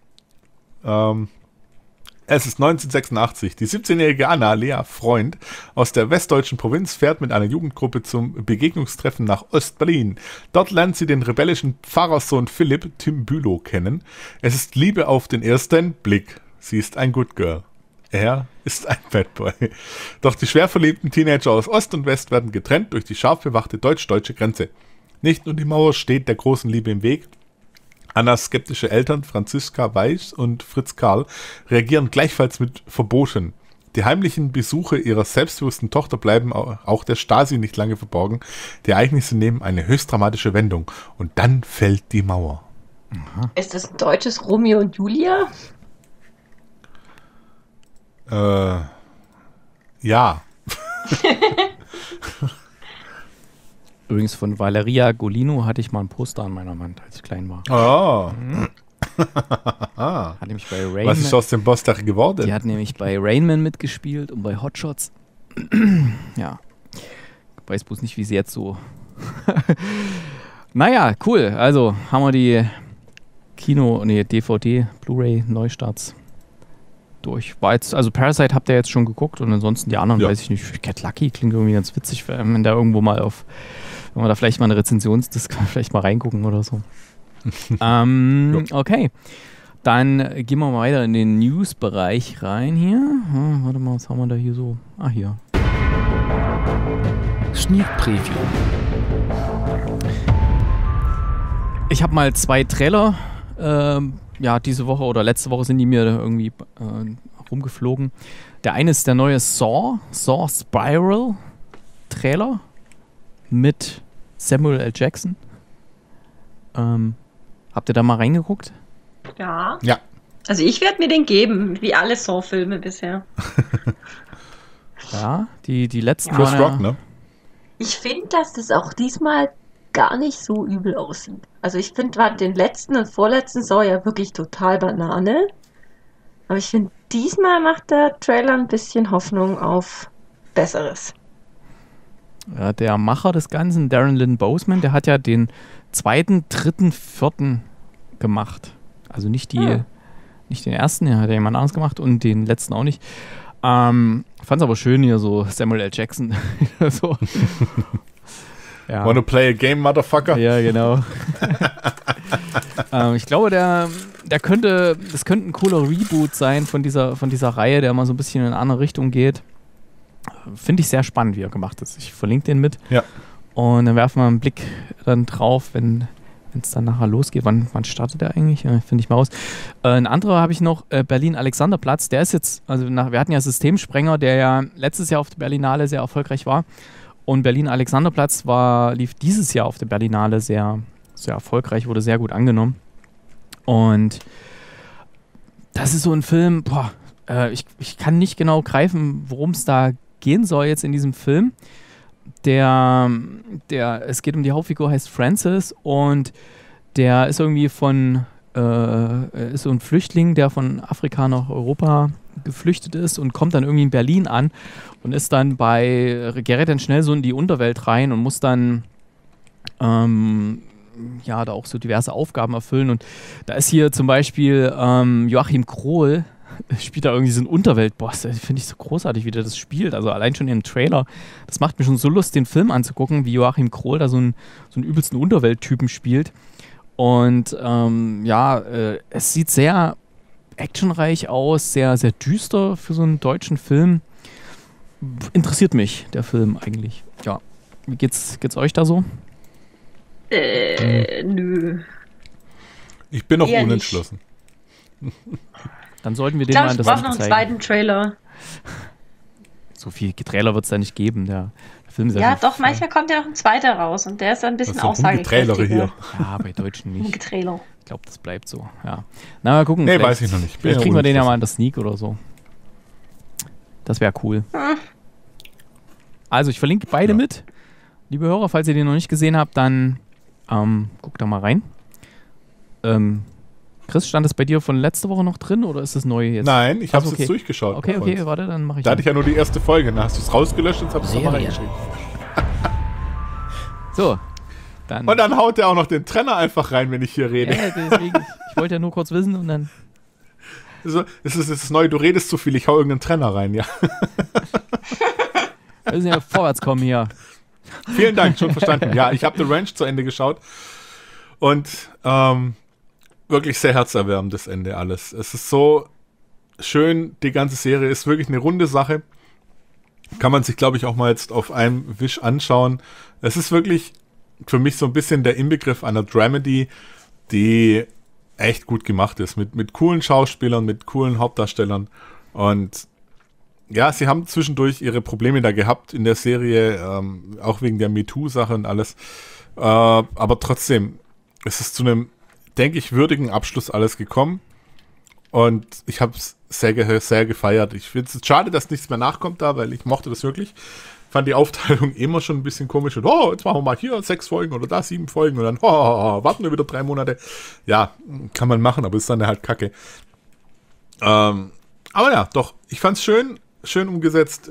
Es ist 1986. Die 17-jährige Anna, Lea Freund, aus der westdeutschen Provinz fährt mit einer Jugendgruppe zum Begegnungstreffen nach Ostberlin. Dort lernt sie den rebellischen Pfarrerssohn Philipp, Tim Bülow, kennen. Es ist Liebe auf den ersten Blick. Sie ist ein Good Girl. Er ist ein Bad Boy. Doch die schwer verliebten Teenager aus Ost und West werden getrennt durch die scharf bewachte deutsch-deutsche Grenze. Nicht nur die Mauer steht der großen Liebe im Weg. Annas skeptische Eltern Franziska Weiß und Fritz Karl reagieren gleichfalls mit Verboten. Die heimlichen Besuche ihrer selbstbewussten Tochter bleiben auch der Stasi nicht lange verborgen. Die Ereignisse nehmen eine höchst dramatische Wendung. Und dann fällt die Mauer. Ist das ein deutsches Romeo und Julia? Ja. Übrigens von Valeria Golino hatte ich mal ein Poster an meiner Wand, als ich klein war. Oh. Hat nämlich bei Rain Was ist aus dem Boss-Dach geworden? Die hat nämlich bei Rain Man mitgespielt und bei Hot Shots. Ja. Ich weiß bloß nicht, wie sie jetzt so. Naja, cool. Also haben wir die DVD, Blu-ray, Neustarts durch. War jetzt, also Parasite habt ihr jetzt schon geguckt und ansonsten die anderen weiß ich nicht. Cat Lucky klingt irgendwie ganz witzig, wenn da irgendwo mal wenn wir da vielleicht mal eine Rezensionsdisk vielleicht mal reingucken oder so. Okay. Dann gehen wir mal weiter in den News-Bereich rein hier. Warte mal, was haben wir da hier so? Ah, hier. Sneak Preview. Ich habe mal 2 Trailer, diese Woche oder letzte Woche sind die mir irgendwie rumgeflogen. Der eine ist der neue Saw Spiral Trailer mit Samuel L. Jackson. Habt ihr da mal reingeguckt? Ja. Ja. Also ich werde mir den geben, wie alle Saw-Filme bisher. Ja, die letzten Chris waren Rock, ne? Ich finde, dass das auch diesmal gar nicht so übel aussieht. Also ich finde, den letzten und vorletzten Saw ja wirklich total Banane. Aber ich finde, diesmal macht der Trailer ein bisschen Hoffnung auf Besseres. Ja, der Macher des Ganzen, Darren Lynn Bousman, der hat ja den 2., 3., 4. gemacht. Also nicht den ersten, der hat ja jemand anderes gemacht und den letzten auch nicht. Fand's aber schön hier so Samuel L. Jackson. So. Ja. Wanna play a game, Motherfucker? Ja, genau. Ich glaube, das könnte ein cooler Reboot sein von dieser Reihe, der mal so ein bisschen in eine andere Richtung geht. Finde ich sehr spannend, wie er gemacht ist. Ich verlinke den mit. Ja. Und dann werfen wir einen Blick dann drauf, wenn es dann nachher losgeht. Wann startet der eigentlich? Finde ich mal raus. Ein anderer habe ich noch, Berlin-Alexanderplatz. Der ist jetzt, also wir hatten ja Systemsprenger, der ja letztes Jahr auf der Berlinale sehr erfolgreich war. Und Berlin-Alexanderplatz lief dieses Jahr auf der Berlinale sehr, sehr erfolgreich, wurde sehr gut angenommen. Und das ist so ein Film, ich kann nicht genau greifen, worum es da gehen soll jetzt in diesem Film. Es geht um die Hauptfigur, heißt Francis und der ist irgendwie ist so ein Flüchtling, der von Afrika nach Europa geflüchtet ist und kommt dann irgendwie in Berlin an und ist dann gerät dann schnell so in die Unterwelt rein und muss dann da auch so diverse Aufgaben erfüllen und da ist hier zum Beispiel Joachim Krohl, spielt da irgendwie so einen Unterweltboss. Das finde ich so großartig, wie der das spielt. Also allein schon im Trailer. Das macht mir schon so Lust, den Film anzugucken, wie Joachim Krohl da so einen übelsten Unterwelttypen spielt. Und es sieht sehr actionreich aus, sehr, sehr düster für so einen deutschen Film. Interessiert mich, der Film eigentlich. Ja. Wie geht's euch da so? Nö. Ich bin noch Eher unentschlossen. Dann sollten wir Ich den glaube, mal ich das brauche noch einen zeigen. zweiten Trailer. so viel Trailer wird es da nicht geben. Der Film ist Ja, so doch, manchmal kommt ja noch ein zweiter raus und der ist ein bisschen Was sind Trailere aussagekräftiger. hier? Ja, bei Deutschen nicht. Trailer. Ich glaube, das bleibt so. Ja. Na, mal gucken. Nee, vielleicht- weiß ich noch nicht. Bin Vielleicht ja kriegen wir den ja unentschlossen. mal in der Sneak oder so. Das wäre cool. Also, ich verlinke beide Ja. mit. Liebe Hörer, falls ihr den noch nicht gesehen habt, dann guckt da mal rein. Chris, stand das bei dir von letzter Woche noch drin oder ist das neu jetzt? Nein, ich habe es Also, okay. jetzt durchgeschaut. Okay, damals. warte, dann mache ich Da hatte ich ja nur die erste Folge, dann hast du es rausgelöscht und habe es nochmal Serie. reingeschrieben. So, dann. Und dann haut er auch noch den Trenner einfach rein, wenn ich hier rede. ja, deswegen, ich wollte ja nur kurz wissen und dann. Also, das ist das Neue, du redest zu viel, ich hau irgendeinen Trenner rein, ja. Wir müssen ja vorwärts kommen hier. Vielen Dank, schon verstanden. Ja, ich habe The Ranch zu Ende geschaut und wirklich sehr herzerwärmendes Ende alles. Es ist so schön, die ganze Serie ist wirklich eine runde Sache. Kann man sich, glaube ich, auch mal jetzt auf einem Wisch anschauen. Es ist wirklich für mich so ein bisschen der Inbegriff einer Dramedy, die echt gut gemacht ist. Mit coolen Schauspielern, mit coolen Hauptdarstellern. Und ja, sie haben zwischendurch ihre Probleme da gehabt in der Serie, auch wegen der MeToo-Sache und alles. Aber trotzdem, es ist zu einem, denke ich, würdigen Abschluss alles gekommen. Und ich habe es sehr gefeiert. Ich finde es schade, dass nichts mehr nachkommt da, weil ich mochte das wirklich. Fand die Aufteilung immer schon ein bisschen komisch. Und jetzt machen wir mal hier 6 Folgen oder da 7 Folgen und dann warten wir wieder 3 Monate. Ja, kann man machen, aber ist dann halt kacke. Aber ja, doch, ich fand es schön umgesetzt.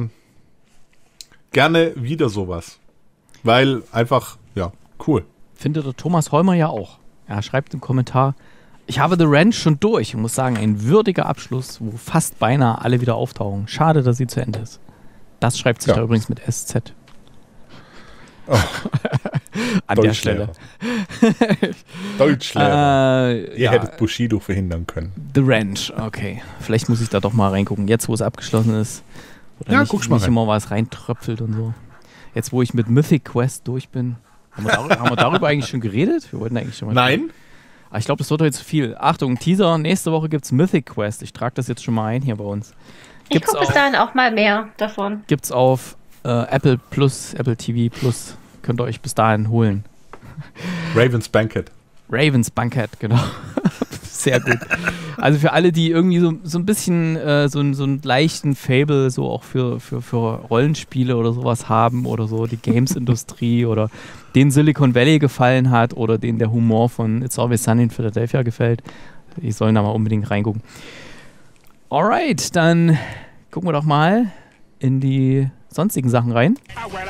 Gerne wieder sowas. Weil einfach, ja, cool. Findet der Thomas Holmer ja auch. Er schreibt im Kommentar, ich habe The Ranch schon durch und muss sagen, ein würdiger Abschluss, wo fast beinahe alle wieder auftauchen. Schade, dass sie zu Ende ist. Das schreibt sich Ja. da übrigens mit SZ. Oh. An der Stelle. Deutschlehrer. Ihr ja, hättet Bushido verhindern können. The Ranch, okay. Vielleicht muss ich da doch mal reingucken, jetzt wo es abgeschlossen ist. Oder Ja, nicht, guck's mal nicht rein. immer was reintröpfelt und so. Jetzt, wo ich mit Mythic Quest durch bin. Haben wir darüber eigentlich schon geredet? Wir wollten eigentlich schon mal. Nein? Aber ich glaube, das wird heute zu viel. Achtung, Teaser, nächste Woche gibt es Mythic Quest. Ich trage das jetzt schon mal ein hier bei uns. Ich Gibt's gucke bis dahin auch mal mehr davon. Gibt's auf Apple Plus, Apple TV Plus. Könnt ihr euch bis dahin holen. Ravens Banquet. Ravens Banquet, genau. Sehr gut. Also für alle, die irgendwie so ein bisschen so einen leichten Fable so auch für Rollenspiele oder sowas haben oder so, die Games-Industrie oder denen Silicon Valley gefallen hat oder denen der Humor von It's Always Sunny in Philadelphia gefällt, die sollen da mal unbedingt reingucken. Alright, dann gucken wir doch mal in die sonstigen Sachen rein.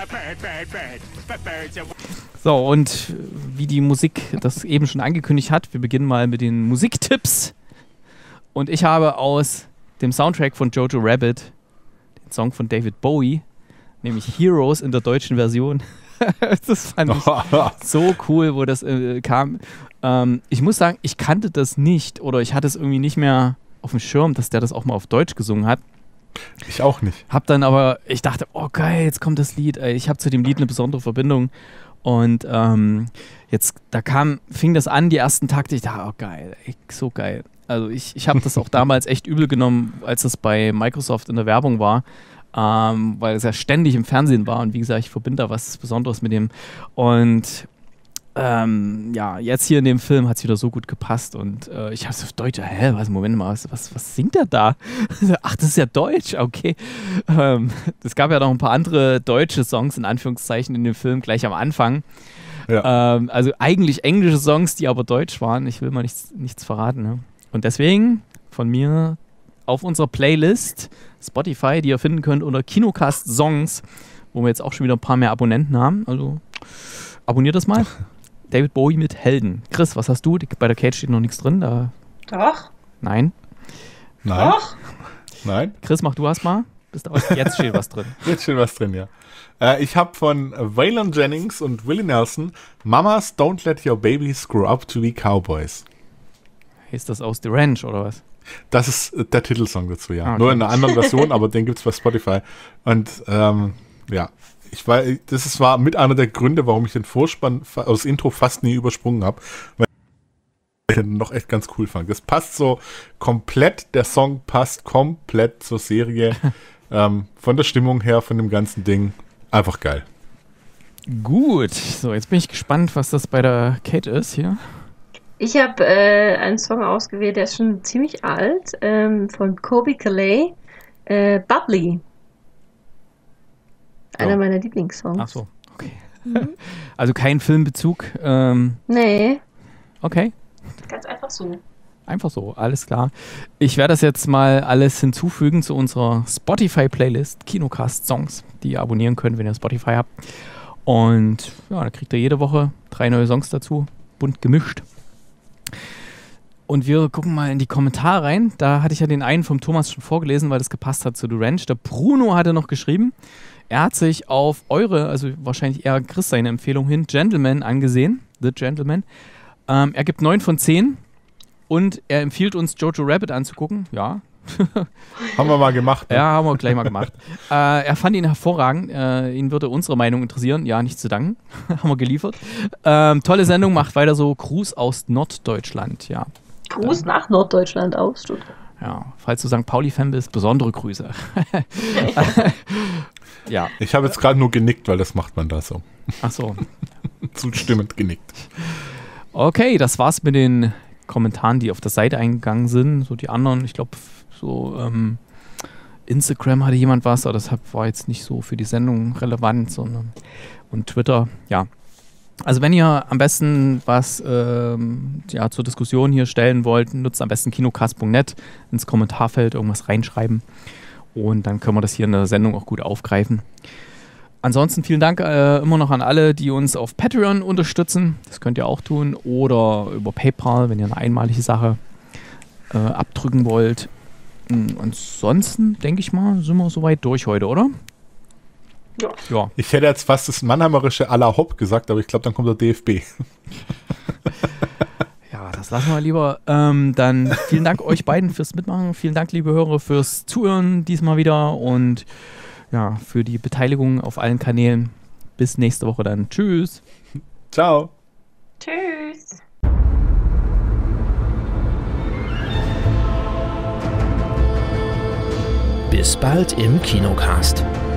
So, und wie die Musik das eben schon angekündigt hat, wir beginnen mal mit den Musiktipps. Und ich habe aus dem Soundtrack von Jojo Rabbit den Song von David Bowie, nämlich Heroes in der deutschen Version. Das fand ich so cool, wo das kam. Ich muss sagen, ich kannte das nicht oder ich hatte es irgendwie nicht mehr auf dem Schirm, dass der das auch mal auf Deutsch gesungen hat. Ich auch nicht. Hab dann aber, ich dachte, oh geil, jetzt kommt das Lied. Ich habe zu dem Lied eine besondere Verbindung. Und fing das an, die ersten Takte. Ich dachte, oh geil, ey, so geil. Also ich habe das auch damals echt übel genommen, als das bei Microsoft in der Werbung war, weil es ja ständig im Fernsehen war. Und wie gesagt, ich verbinde da was Besonderes mit dem. Und jetzt hier in dem Film hat es wieder so gut gepasst und ich habe es auf Deutsch, Moment mal, was singt er da? Ach, das ist ja Deutsch, okay. Es gab ja noch ein paar andere deutsche Songs, in Anführungszeichen, in dem Film gleich am Anfang. Ja. Also eigentlich englische Songs, die aber deutsch waren. Ich will mal nichts verraten. Ne? Und deswegen von mir auf unserer Playlist Spotify, die ihr finden könnt unter Kinocast Songs, wo wir jetzt auch schon wieder ein paar mehr Abonnenten haben. Also abonniert das mal. David Bowie mit Helden. Chris, was hast du? Bei der Cage steht noch nichts drin. Doch. Nein. Nein? Doch. Nein? Chris, mach du erst mal. Jetzt steht was drin. Jetzt steht was drin, ja. Ich habe von Waylon Jennings und Willie Nelson Mamas Don't Let Your Babies Grow Up to Be Cowboys. Ist das aus The Ranch oder was? Das ist der Titelsong dazu, ja. Okay. Nur in einer anderen Version, aber den gibt's bei Spotify. Und ja, das war mit einer der Gründe, warum ich den Vorspann, das Intro fast nie übersprungen habe, weil ich den noch echt ganz cool fand. Das passt so komplett, der Song passt komplett zur Serie. Von der Stimmung her, von dem ganzen Ding, einfach geil. Gut, so jetzt bin ich gespannt, was das bei der Kate ist hier. Ich habe einen Song ausgewählt, der ist schon ziemlich alt, von Colby Calais, Bubbly. Einer meiner Lieblingssongs. Ach so, okay. Also kein Filmbezug. Nee. Okay. Ganz einfach so. Einfach so, alles klar. Ich werde das jetzt mal alles hinzufügen zu unserer Spotify-Playlist, Kinocast-Songs, die ihr abonnieren könnt, wenn ihr Spotify habt. Und ja, dann kriegt ihr jede Woche 3 neue Songs dazu, bunt gemischt. Und wir gucken mal in die Kommentare rein. Da hatte ich ja den einen vom Thomas schon vorgelesen, weil das gepasst hat zu The Ranch. Der Bruno hatte noch geschrieben, er hat sich auf eure, also wahrscheinlich eher Chris seine Empfehlung hin, Gentleman angesehen. The Gentleman. Er gibt 9 von 10 und er empfiehlt uns Jojo Rabbit anzugucken. Ja. Haben wir mal gemacht. Ne? Ja, haben wir gleich mal gemacht. Er fand ihn hervorragend. Ihn würde unsere Meinung interessieren. Ja, nicht zu danken. Haben wir geliefert. Tolle Sendung, macht weiter so. Gruß aus Norddeutschland. Ja. Gruß nach Norddeutschland aus Stuttgart. Ja, falls du St. Pauli-Fan bist, besondere Grüße. Ja. Ich habe jetzt gerade nur genickt, weil das macht man da so. Ach so. Zustimmend genickt. Okay, das war's mit den Kommentaren, die auf der Seite eingegangen sind. So die anderen, ich glaube, so Instagram hatte jemand was, aber das war jetzt nicht so für die Sendung relevant, sondern und Twitter, ja. Also wenn ihr am besten was zur Diskussion hier stellen wollt, nutzt am besten kinocast.net ins Kommentarfeld irgendwas reinschreiben und dann können wir das hier in der Sendung auch gut aufgreifen. Ansonsten vielen Dank immer noch an alle, die uns auf Patreon unterstützen. Das könnt ihr auch tun. Oder über PayPal, wenn ihr eine einmalige Sache abdrücken wollt. Ansonsten, denke ich mal, sind wir soweit durch heute, oder? Ja. Ich hätte jetzt fast das Mannheimerische à la Hopp gesagt, aber ich glaube, dann kommt der DFB. Ja, das lassen wir lieber. Dann vielen Dank euch beiden fürs Mitmachen. Vielen Dank, liebe Hörer, fürs Zuhören diesmal wieder. Und ja, für die Beteiligung auf allen Kanälen. Bis nächste Woche dann. Tschüss. Ciao. Tschüss. Bis bald im Kinocast.